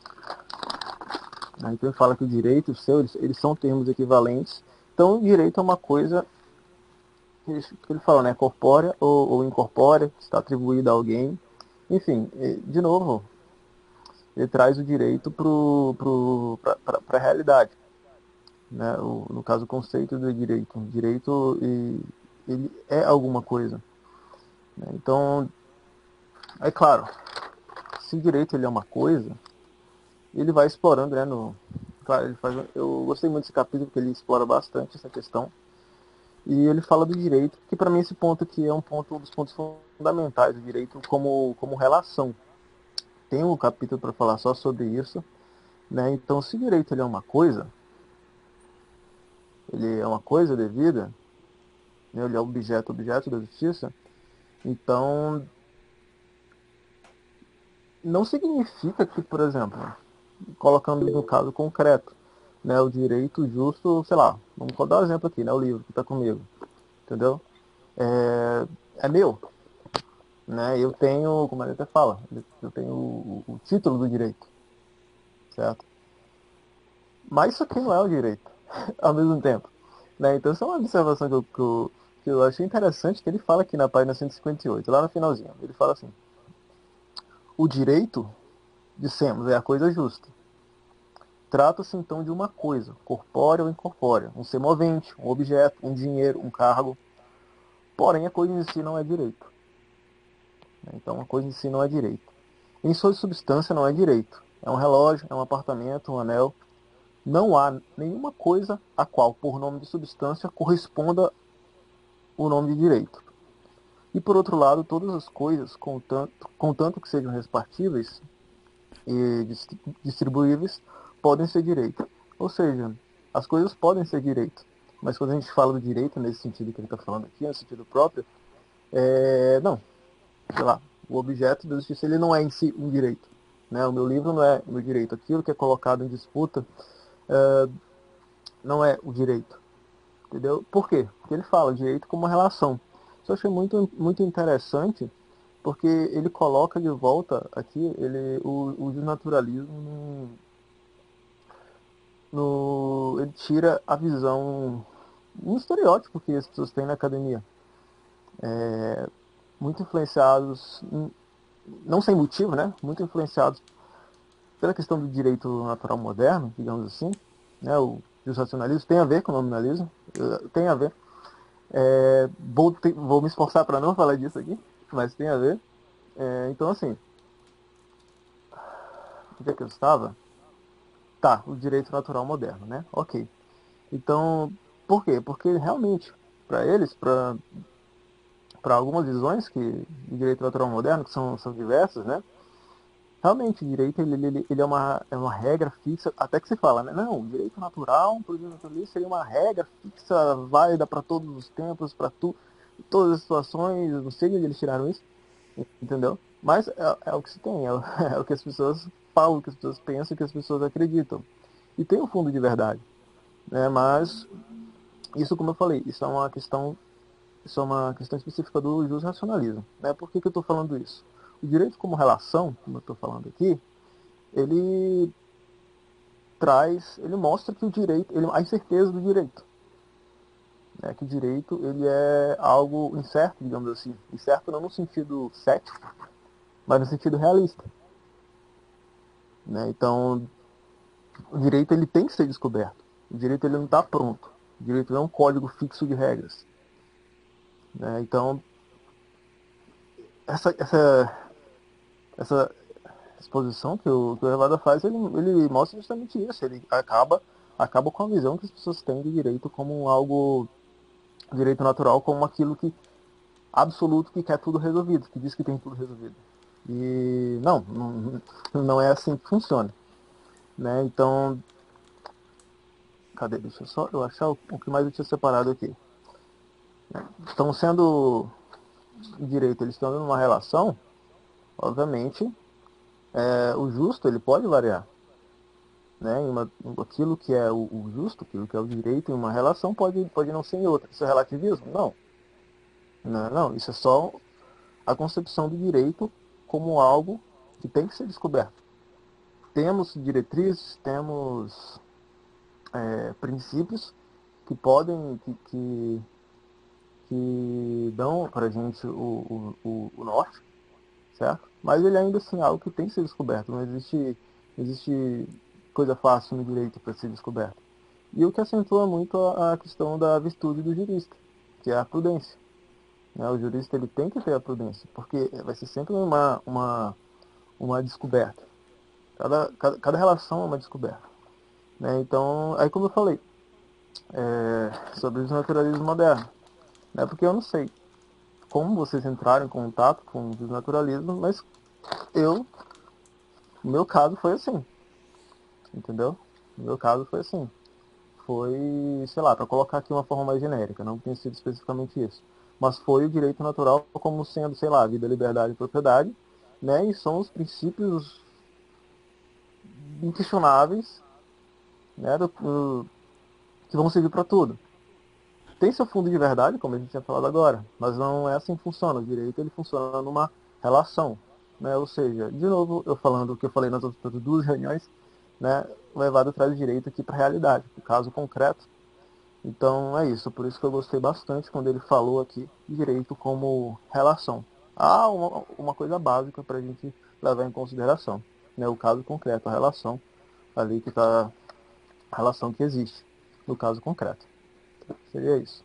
Né? Então ele fala que o direito e o seu, eles são termos equivalentes. Então o direito é uma coisa que ele fala, né? Corpórea ou incorpórea, que está atribuída a alguém. Enfim, de novo, ele traz o direito para a realidade. Né? No caso, o conceito do direito. O direito ele é alguma coisa. Né? Então, é claro, se o direito ele é uma coisa, ele vai explorando, né? Claro, eu gostei muito desse capítulo porque ele explora bastante essa questão. E ele fala do direito, que para mim esse ponto aqui é um dos pontos fundamentais do direito como relação. Tem um capítulo para falar só sobre isso. Né? Então, se o direito ele é uma coisa devida, né? Ele é objeto da justiça, então não significa que, por exemplo, colocando no caso concreto, né, o direito justo, sei lá, vamos dar um exemplo aqui, né, o livro que está comigo, entendeu? É meu, né? Eu tenho, como ele até fala, eu tenho o título do direito, certo? Mas isso aqui não é o direito, ao mesmo tempo. Né? Então, essa é uma observação que eu achei interessante, que ele fala aqui na página 158, lá no finalzinho. Ele fala assim, o direito, dissemos, é a coisa justa. Trata-se então de uma coisa, corpórea ou incorpórea, um ser movente, um objeto, um dinheiro, um cargo. Porém, a coisa em si não é direito. Então, a coisa em si não é direito. Em sua substância não é direito. É um relógio, é um apartamento, um anel. Não há nenhuma coisa a qual, por nome de substância, corresponda o nome de direito. E, por outro lado, todas as coisas, contanto que sejam repartíveis e distribuíveis, podem ser direito. Ou seja, as coisas podem ser direito. Mas quando a gente fala do direito, nesse sentido que ele está falando aqui, no sentido próprio, não. Sei lá, o objeto da justiça ele não é em si um direito. Né? O meu livro não é o meu direito. Aquilo que é colocado em disputa não é o direito. Entendeu? Por quê? Porque ele fala direito como uma relação. Isso eu achei muito, muito interessante, porque ele coloca de volta aqui o desnaturalismo ele tira a visão, um estereótipo que as pessoas têm na academia. Muito influenciados, não sem motivo, né? Muito influenciados pela questão do direito natural moderno, digamos assim, né? O racionalismo tem a ver com o nominalismo, tem a ver. Vou me esforçar para não falar disso aqui, mas tem a ver. Então, assim, onde é que eu estava? Tá, o direito natural moderno, né? Ok. Então, por quê? Porque realmente, para eles, para algumas visões que o direito natural moderno, que são diversas, né? Realmente, o direito ele é uma regra fixa, até que se fala, né? Não, o direito natural, por direito naturalista, seria uma regra fixa, válida para todos os tempos, para todas as situações, não sei de onde eles tiraram isso, entendeu? Mas é o que se tem, é o que as pessoas falam, o que as pessoas pensam, o que as pessoas acreditam. E tem um fundo de verdade, né? Mas, isso como eu falei, isso é uma questão específica do racionalismo, né? Por que eu estou falando isso? O direito como relação, como eu estou falando aqui, ele mostra que o direito, a incerteza do direito. né, que o direito ele é algo incerto, digamos assim. Incerto não no sentido cético, mas no sentido realista. Né? Então, o direito ele tem que ser descoberto. O direito ele não está pronto. O direito não é um código fixo de regras. Né? Então, essa exposição que o Revada faz, ele mostra justamente isso. Ele acaba com a visão que as pessoas têm do direito como algo, direito natural, como aquilo que absoluto, que quer tudo resolvido, que diz que tem tudo resolvido. E não é assim que funciona. Né? Então, cadê? Deixa eu achar o que mais eu tinha separado aqui. Estão sendo direito, eles estão numa relação, obviamente, o justo ele pode variar. Né? Aquilo que é o justo, aquilo que é o direito em uma relação pode não ser em outra. Isso é relativismo? Não, isso é só a concepção do direito como algo que tem que ser descoberto. Temos diretrizes, temos princípios que podem, que dão para a gente o norte, certo? Mas ele ainda assim é algo que tem que ser descoberto. Não existe coisa fácil no direito para ser descoberto. E o que acentua muito a questão da virtude do jurista, que é a prudência. Né? O jurista ele tem que ter a prudência, porque vai ser sempre uma descoberta. Cada relação é uma descoberta. Né? Então, aí como eu falei, sobre o desnaturalismo moderno. Né? Porque eu não sei como vocês entraram em contato com o desnaturalismo, mas no meu caso foi assim. Entendeu? No meu caso foi assim. Foi, sei lá, para colocar aqui uma forma mais genérica, não tem sido especificamente isso. Mas foi o direito natural como sendo, sei lá, vida, liberdade e propriedade, né? E são os princípios inquestionáveis, né? Que vão servir para tudo. Tem seu fundo de verdade, como a gente tinha falado agora, mas não é assim que funciona. O direito ele funciona numa relação, né? Ou seja, de novo, eu falando o que eu falei nas outras duas reuniões, né? O Evado traz o direito aqui para a realidade, para o caso concreto. Então é isso, por isso que eu gostei bastante quando ele falou aqui de direito como relação. Uma coisa básica para a gente levar em consideração, né? O caso concreto, a relação ali que está, a relação que existe no caso concreto. Seria isso.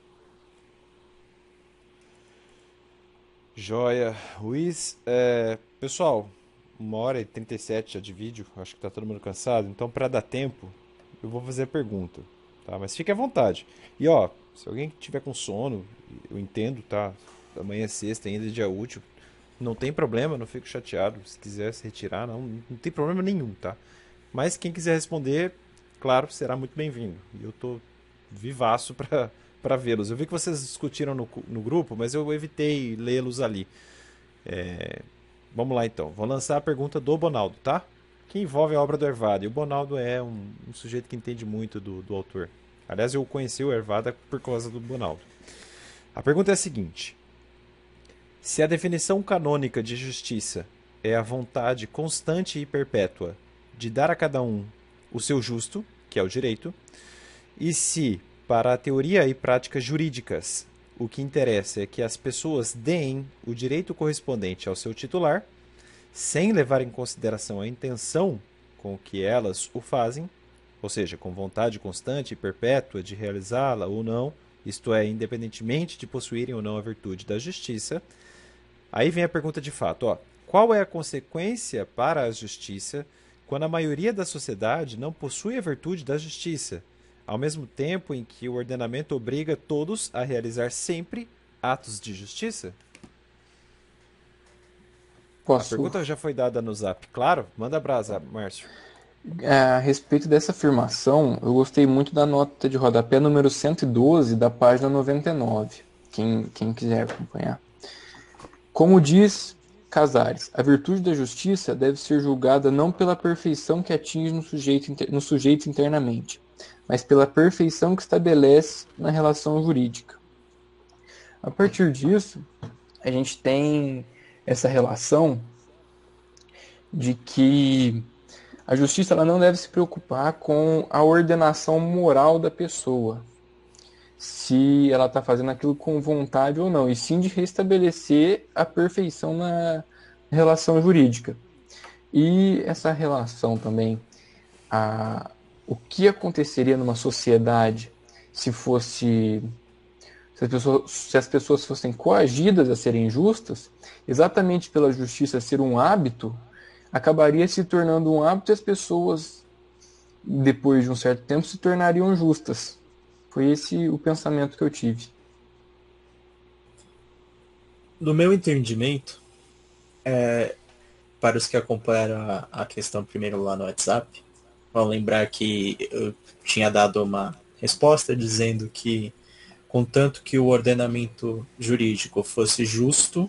Joia. Luiz, pessoal, 1h37 já de vídeo, acho que tá todo mundo cansado, então para dar tempo, eu vou fazer a pergunta, tá? Mas fique à vontade. E ó, se alguém tiver com sono, eu entendo, tá? Amanhã é sexta, ainda é dia útil, não tem problema, não fico chateado. Se quiser se retirar, não tem problema nenhum, tá? Mas quem quiser responder, claro, será muito bem-vindo. E eu tô vivaço para vê-los. Eu vi que vocês discutiram no grupo, mas eu evitei lê-los ali. Vamos lá então. Vou lançar a pergunta do Bonaldo, tá? Que envolve a obra do Hervada. E o Bonaldo é um sujeito que entende muito do autor. Aliás, eu conheci o Hervada por causa do Bonaldo. A pergunta é a seguinte: se a definição canônica de justiça é a vontade constante e perpétua de dar a cada um o seu justo, que é o direito, e se, para a teoria e práticas jurídicas, o que interessa é que as pessoas deem o direito correspondente ao seu titular, sem levar em consideração a intenção com que elas o fazem, ou seja, com vontade constante e perpétua de realizá-la ou não, isto é, independentemente de possuírem ou não a virtude da justiça, aí vem a pergunta de fato, ó, qual é a consequência para a justiça quando a maioria da sociedade não possui a virtude da justiça, ao mesmo tempo em que o ordenamento obriga todos a realizar sempre atos de justiça? A pergunta já foi dada no Zap, claro? Manda brasa, Márcio. A respeito dessa afirmação, eu gostei muito da nota de rodapé número 112 da página 99, quem quiser acompanhar. Como diz Casares, a virtude da justiça deve ser julgada não pela perfeição que atinge no sujeito internamente, mas pela perfeição que estabelece na relação jurídica. A partir disso, a gente tem essa relação de que a justiça ela não deve se preocupar com a ordenação moral da pessoa. se ela está fazendo aquilo com vontade ou não, e sim de restabelecer a perfeição na relação jurídica. E essa relação também, o que aconteceria numa sociedade se fosse se as pessoas fossem coagidas a serem justas, exatamente pela justiça ser um hábito, acabaria se tornando um hábito e as pessoas, depois de um certo tempo, se tornariam justas. Foi esse o pensamento que eu tive. No meu entendimento, para os que acompanharam a questão primeiro lá no WhatsApp, vão lembrar que eu tinha dado uma resposta dizendo que, contanto que o ordenamento jurídico fosse justo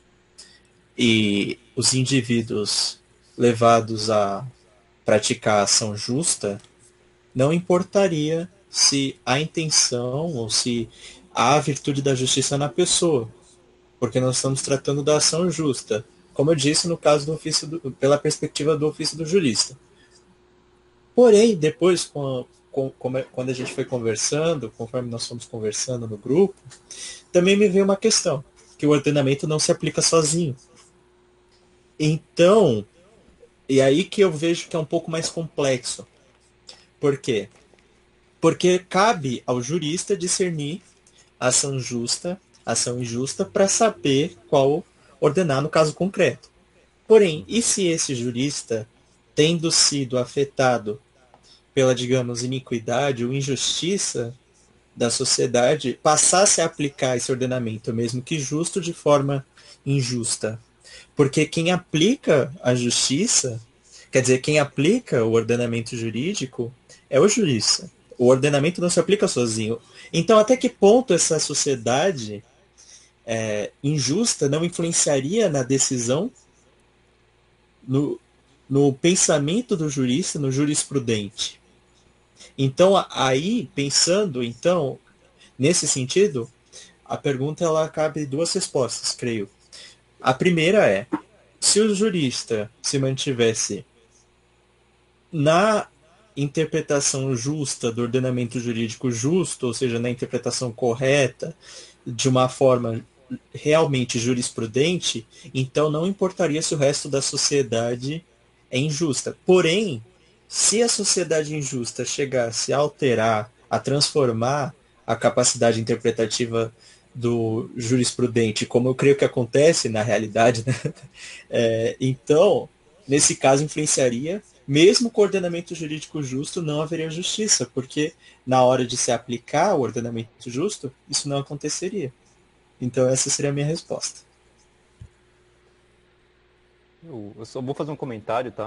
e os indivíduos levados a praticar a ação justa, não importaria se há intenção ou se há a virtude da justiça na pessoa, porque nós estamos tratando da ação justa, como eu disse no caso do ofício pela perspectiva do ofício do jurista. Porém, depois, quando a gente foi conversando, conforme nós fomos conversando no grupo, também me veio uma questão, que o ordenamento não se aplica sozinho. Então, e aí que eu vejo que é um pouco mais complexo. Por quê? Porque cabe ao jurista discernir ação justa, ação injusta, para saber qual ordenar no caso concreto. Porém, e se esse jurista, tendo sido afetado pela, digamos, iniquidade ou injustiça da sociedade, passasse a aplicar esse ordenamento, mesmo que justo, de forma injusta? Porque quem aplica a justiça, quer dizer, quem aplica o ordenamento jurídico é o jurista. O ordenamento não se aplica sozinho. Então, até que ponto essa sociedade injusta não influenciaria na decisão, no pensamento do jurista, no jurisprudente? Então, aí, pensando, então, nesse sentido, a pergunta ela cabe duas respostas, creio. A primeira é, se o jurista se mantivesse na interpretação justa do ordenamento jurídico justo, ou seja, na interpretação correta, de uma forma realmente jurisprudente, então não importaria se o resto da sociedade é injusta. Porém, se a sociedade injusta chegasse a alterar, a transformar a capacidade interpretativa do jurisprudente, como eu creio que acontece na realidade, né? Então, nesse caso, influenciaria, mesmo com o ordenamento jurídico justo, não haveria justiça, porque na hora de se aplicar o ordenamento justo, isso não aconteceria. Então, essa seria a minha resposta. Eu só vou fazer um comentário, tá?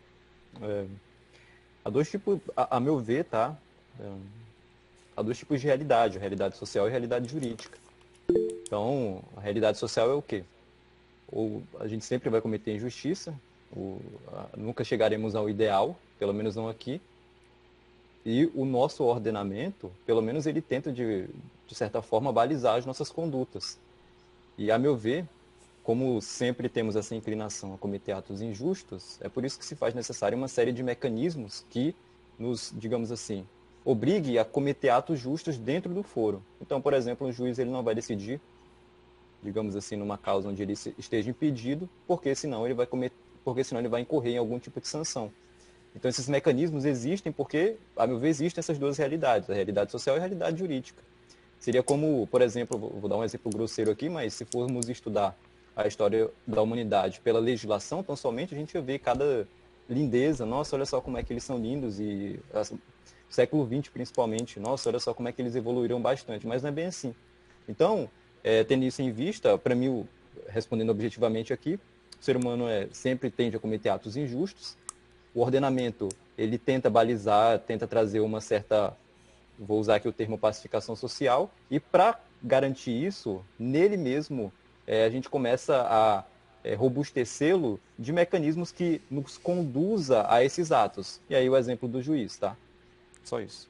Há dois tipos, a meu ver, tá? Há dois tipos de realidade, a realidade social e a realidade jurídica. Então, a realidade social é o quê? Ou a gente sempre vai cometer injustiça, nunca chegaremos ao ideal, pelo menos não aqui. E o nosso ordenamento, pelo menos ele tenta, de certa forma, balizar as nossas condutas. E, a meu ver, como sempre temos essa inclinação a cometer atos injustos, é por isso que se faz necessária uma série de mecanismos que nos, digamos assim, obrigue a cometer atos justos dentro do foro. Então, por exemplo, o juiz ele não vai decidir, digamos assim, numa causa onde ele esteja impedido, porque senão ele vai incorrer em algum tipo de sanção. Então, esses mecanismos existem porque, a meu ver, existem essas duas realidades, a realidade social e a realidade jurídica. Seria como, por exemplo, vou dar um exemplo grosseiro aqui, mas se formos estudar a história da humanidade pela legislação, tão somente a gente vai ver cada lindeza. Nossa, olha só como é que eles são lindos, e século XX principalmente, nossa, olha só como é que eles evoluíram bastante, mas não é bem assim. Então, tendo isso em vista, para mim, respondendo objetivamente aqui, o ser humano sempre tende a cometer atos injustos. O ordenamento, ele tenta balizar, tenta trazer uma certa, vou usar aqui o termo pacificação social, e para garantir isso, nele mesmo, a gente começa a robustecê-lo de mecanismos que nos conduza a esses atos. E aí o exemplo do juiz, tá? Só isso.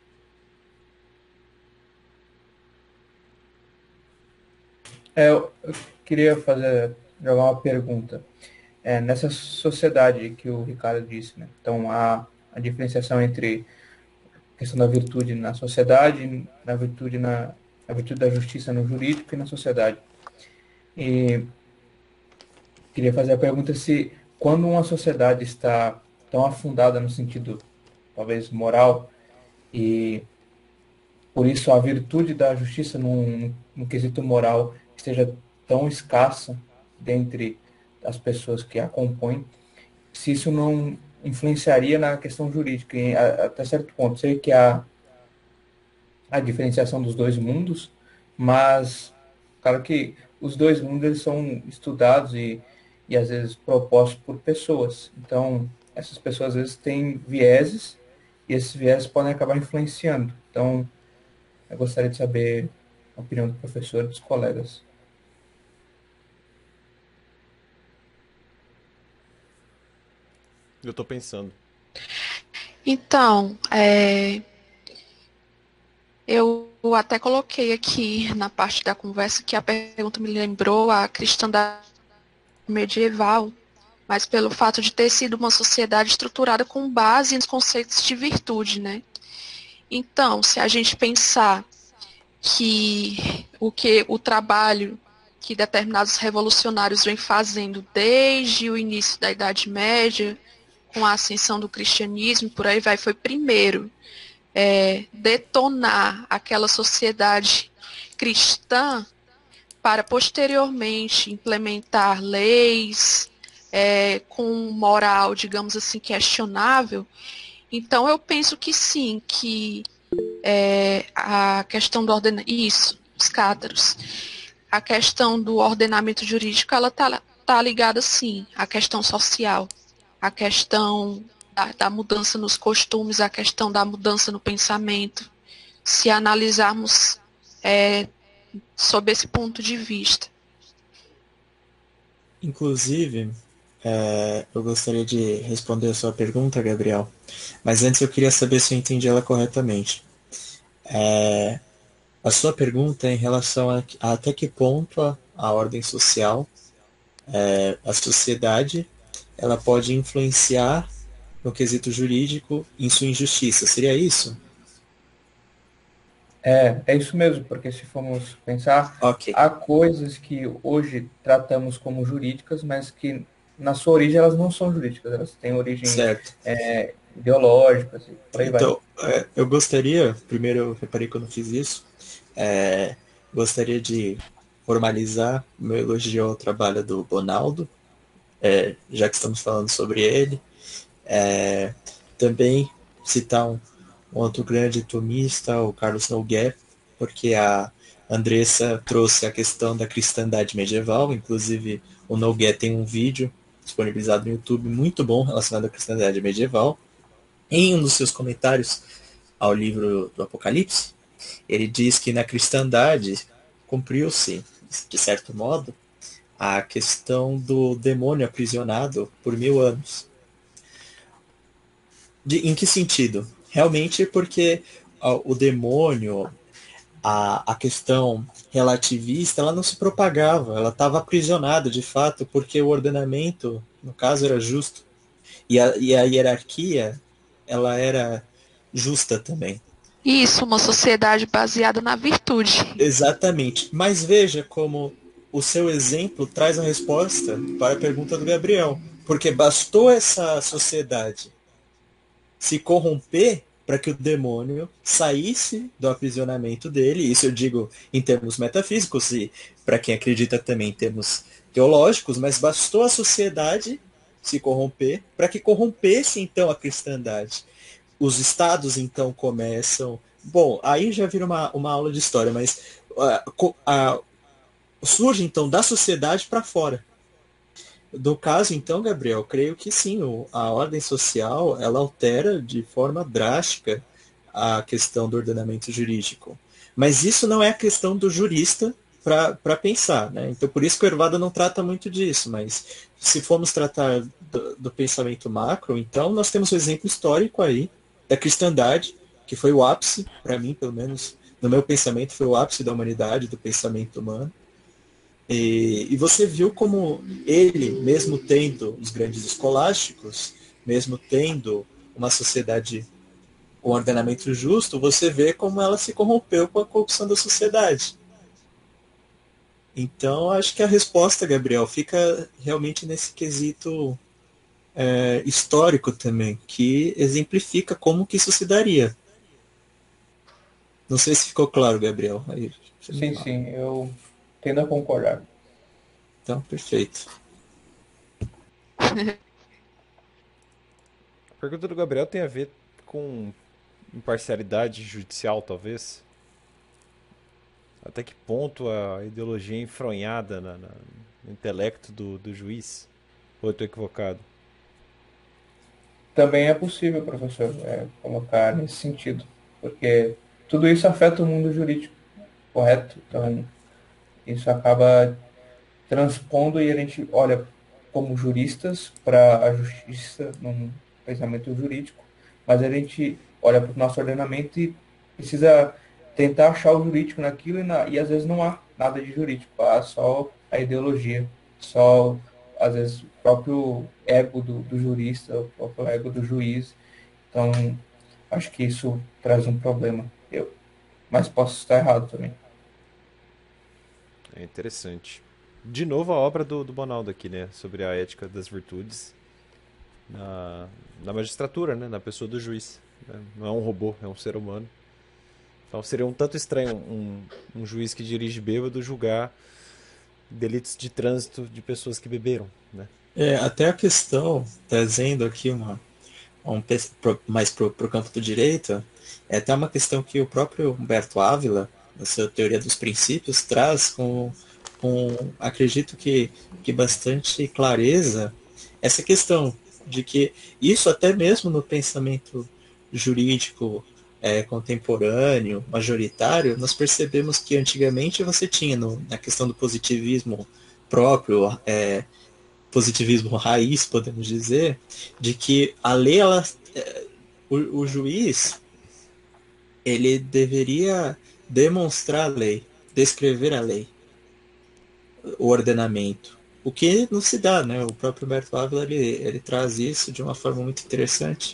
Eu queria jogar uma pergunta. Nessa sociedade que o Ricardo disse, né? Então, há a diferenciação entre a questão da virtude na sociedade, na virtude a virtude da justiça no jurídico e na sociedade. E queria fazer a pergunta se, quando uma sociedade está tão afundada no sentido, talvez, moral, e por isso a virtude da justiça no quesito moral esteja tão escassa dentre as pessoas que a compõem, se isso não influenciaria na questão jurídica, até certo ponto. Sei que há a diferenciação dos dois mundos, mas, claro que os dois mundos eles são estudados e às vezes propostos por pessoas. Então, essas pessoas às vezes têm vieses, e esses vieses podem acabar influenciando. Então, eu gostaria de saber a opinião do professor e dos colegas. Eu tô pensando. Então, eu até coloquei aqui na parte da conversa que a pergunta me lembrou a cristandade medieval, mas pelo fato de ter sido uma sociedade estruturada com base nos conceitos de virtude, né? Então, se a gente pensar que o trabalho que determinados revolucionários vêm fazendo desde o início da Idade Média, com a ascensão do cristianismo, por aí vai, foi primeiro detonar aquela sociedade cristã para posteriormente implementar leis com moral, digamos assim, questionável. Então eu penso que sim, que a questão do ordenamento, os cátaros, a questão do ordenamento jurídico, ela tá ligada sim à questão social, à questão da mudança nos costumes, à questão da mudança no pensamento, se analisarmos sob esse ponto de vista. Inclusive, eu gostaria de responder a sua pergunta, Gabriel, mas antes eu queria saber se eu entendi ela corretamente. A sua pergunta é em relação a até que ponto a ordem social, a sociedade, ela pode influenciar no quesito jurídico em sua injustiça. Seria isso? É isso mesmo, porque se formos pensar, Ok. há coisas que hoje tratamos como jurídicas, mas que na sua origem elas não são jurídicas, elas têm origem Certo. ideológica, assim, por aí vai. Então, eu gostaria, primeiro eu reparei que eu não fiz isso, gostaria de formalizar o meu elogio ao trabalho do Bonaldo, já que estamos falando sobre ele. Também citar um outro grande tomista, o Carlos Noguer, porque a Andressa trouxe a questão da cristandade medieval, inclusive o Noguer tem um vídeo disponibilizado no YouTube muito bom relacionado à cristandade medieval. Em um dos seus comentários ao livro do Apocalipse, ele diz que na cristandade cumpriu-se, de certo modo, a questão do demônio aprisionado por 1000 anos. Em que sentido? Realmente porque o demônio, a questão relativista, ela não se propagava, ela estava aprisionada de fato, porque o ordenamento, no caso, era justo. E a hierarquia, ela era justa também. Isso, uma sociedade baseada na virtude. Exatamente. Mas veja como o seu exemplo traz a resposta para a pergunta do Gabriel. Porque bastou essa sociedade se corromper para que o demônio saísse do aprisionamento dele. Isso eu digo em termos metafísicos e para quem acredita também em termos teológicos, mas bastou a sociedade se corromper para que corrompesse então a cristandade. Os estados então começam... Bom, aí já vira uma aula de história, mas surge então da sociedade para fora. No caso, então, Gabriel, creio que sim, a ordem social ela altera de forma drástica a questão do ordenamento jurídico. Mas isso não é a questão do jurista para pensar, né? Então, por isso que o Hervada não trata muito disso, mas se formos tratar do pensamento macro, então nós temos um exemplo histórico aí da cristandade, que foi o ápice, para mim, pelo menos, no meu pensamento, foi o ápice da humanidade, do pensamento humano. E você viu como ele, mesmo tendo os grandes escolásticos, mesmo tendo uma sociedade o ordenamento justo, você vê como ela se corrompeu com a corrupção da sociedade. Então, acho que a resposta, Gabriel, fica realmente nesse quesito histórico também, que exemplifica como que isso se daria. Não sei se ficou claro, Gabriel. Aí, Sim, sim, eu tendo a concordar. Então, perfeito. A pergunta do Gabriel tem a ver com imparcialidade judicial, talvez. Até que ponto a ideologia é enfronhada no intelecto do juiz? Ou eu estou equivocado? Também é possível, professor, colocar nesse sentido, porque tudo isso afeta o mundo jurídico, correto? Então, isso acaba transpondo e a gente olha como juristas para a justiça num pensamento jurídico, mas a gente olha para o nosso ordenamento e precisa tentar achar o jurídico naquilo e às vezes não há nada de jurídico, há só a ideologia, só às vezes o próprio ego do jurista, o próprio ego do juiz. Então, acho que isso traz um problema. Mas posso estar errado também. É interessante. De novo a obra do Bonaldo aqui, né? Sobre a ética das virtudes na magistratura, né? Na pessoa do juiz. Né? Não é um robô, é um ser humano. Então seria um tanto estranho um juiz que dirige bêbado julgar delitos de trânsito de pessoas que beberam, né? Até a questão, trazendo aqui mais pro campo do direito, é até uma questão que o próprio Humberto Ávila, na sua teoria dos princípios, traz acredito que bastante clareza, essa questão de que isso até mesmo no pensamento jurídico contemporâneo, majoritário, nós percebemos que antigamente você tinha na questão do positivismo próprio, positivismo raiz, podemos dizer, de que a lei, o juiz, ele deveria demonstrar a lei, descrever a lei, o ordenamento. O que não se dá, né? O próprio Humberto Ávila, ele traz isso de uma forma muito interessante.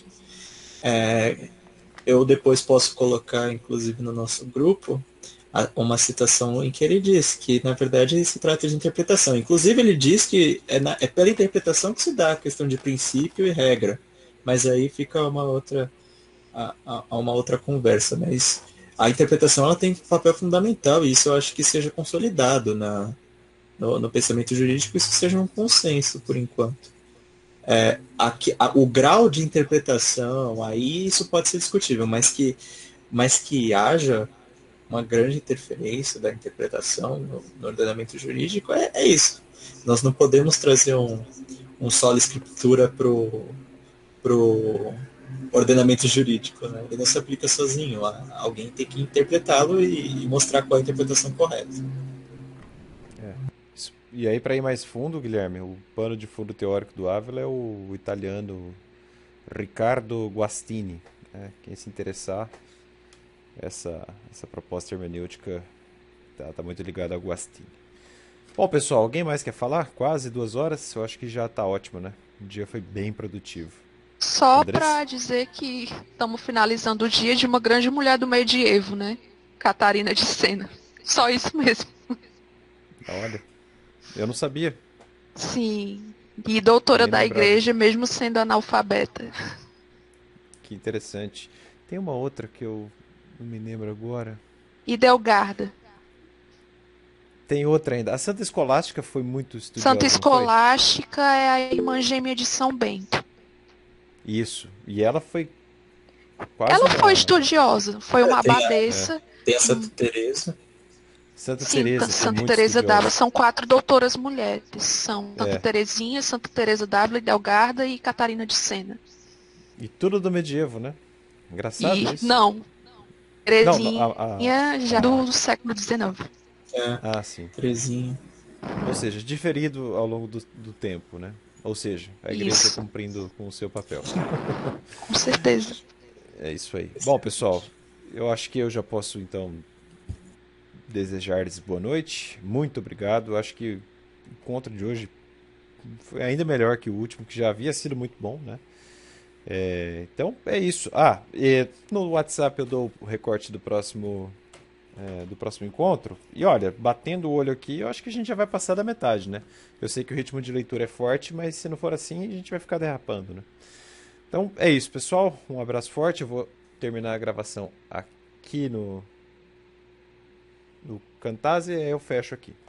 Eu depois posso colocar, inclusive, no nosso grupo, uma citação em que ele diz que, na verdade, se trata de interpretação. Inclusive, ele diz que é pela interpretação que se dá a questão de princípio e regra. Mas aí fica uma outra conversa. Mas a interpretação ela tem um papel fundamental, e isso eu acho que seja consolidado no pensamento jurídico, isso seja um consenso, por enquanto. O grau de interpretação, aí isso pode ser discutível, mas que haja uma grande interferência da interpretação no ordenamento jurídico, é isso. Nós não podemos trazer um solo escritura pro ordenamento jurídico, né? Ele não se aplica sozinho. Alguém tem que interpretá-lo e mostrar qual é a interpretação correta. E aí, para ir mais fundo, Guilherme, o pano de fundo teórico do Ávila é o italiano Riccardo Guastini. Né? Quem se interessar, essa proposta hermenêutica tá muito ligada ao Guastini. Bom, pessoal, alguém mais quer falar? Quase 2 horas? Eu acho que já tá ótimo, né? O dia foi bem produtivo. Só Andressa? para dizer que estamos finalizando o dia de uma grande mulher do medievo, né? Catarina de Sena. Só isso mesmo. Olha, eu não sabia. Sim. E doutora Nem da lembrava. igreja, mesmo sendo analfabeta. Que interessante. Tem uma outra que eu não me lembro agora. E Delgarda. Tem outra ainda. A Santa Escolástica foi muito estudiosa, Santa não foi? Escolástica é a irmã gêmea de São Bento. Isso. E ela foi quase Ela uma... foi estudiosa, foi uma Tem a- abadesa. Tem a Santa Teresa. Santa Sim, Teresa foi Santa muito Teresa estudiosa. d'Ávila. São 4 doutoras mulheres. São Santa Teresinha, Santa Teresa d'Ávila, Delgarda e Catarina de Sena. E tudo do medievo, né? Engraçado isso. Não. Teresinha Não, já do século XIX. Ah, sim. Teresinha. Ou seja, diferido ao longo do tempo, né? Ou seja, a igreja Isso. cumprindo com o seu papel. Com certeza. É isso aí. Bom, pessoal, eu acho que eu já posso, então, desejar-lhes boa noite. Muito obrigado. Eu acho que o encontro de hoje foi ainda melhor que o último, que já havia sido muito bom, né? Então é isso. No WhatsApp eu dou o recorte do próximo encontro. E olha, batendo o olho aqui, eu acho que a gente já vai passar da metade, né? Eu sei que o ritmo de leitura é forte, mas se não for assim, a gente vai ficar derrapando, né? Então é isso, pessoal. Um abraço forte. Eu vou terminar a gravação aqui no Camtasia e aí eu fecho aqui.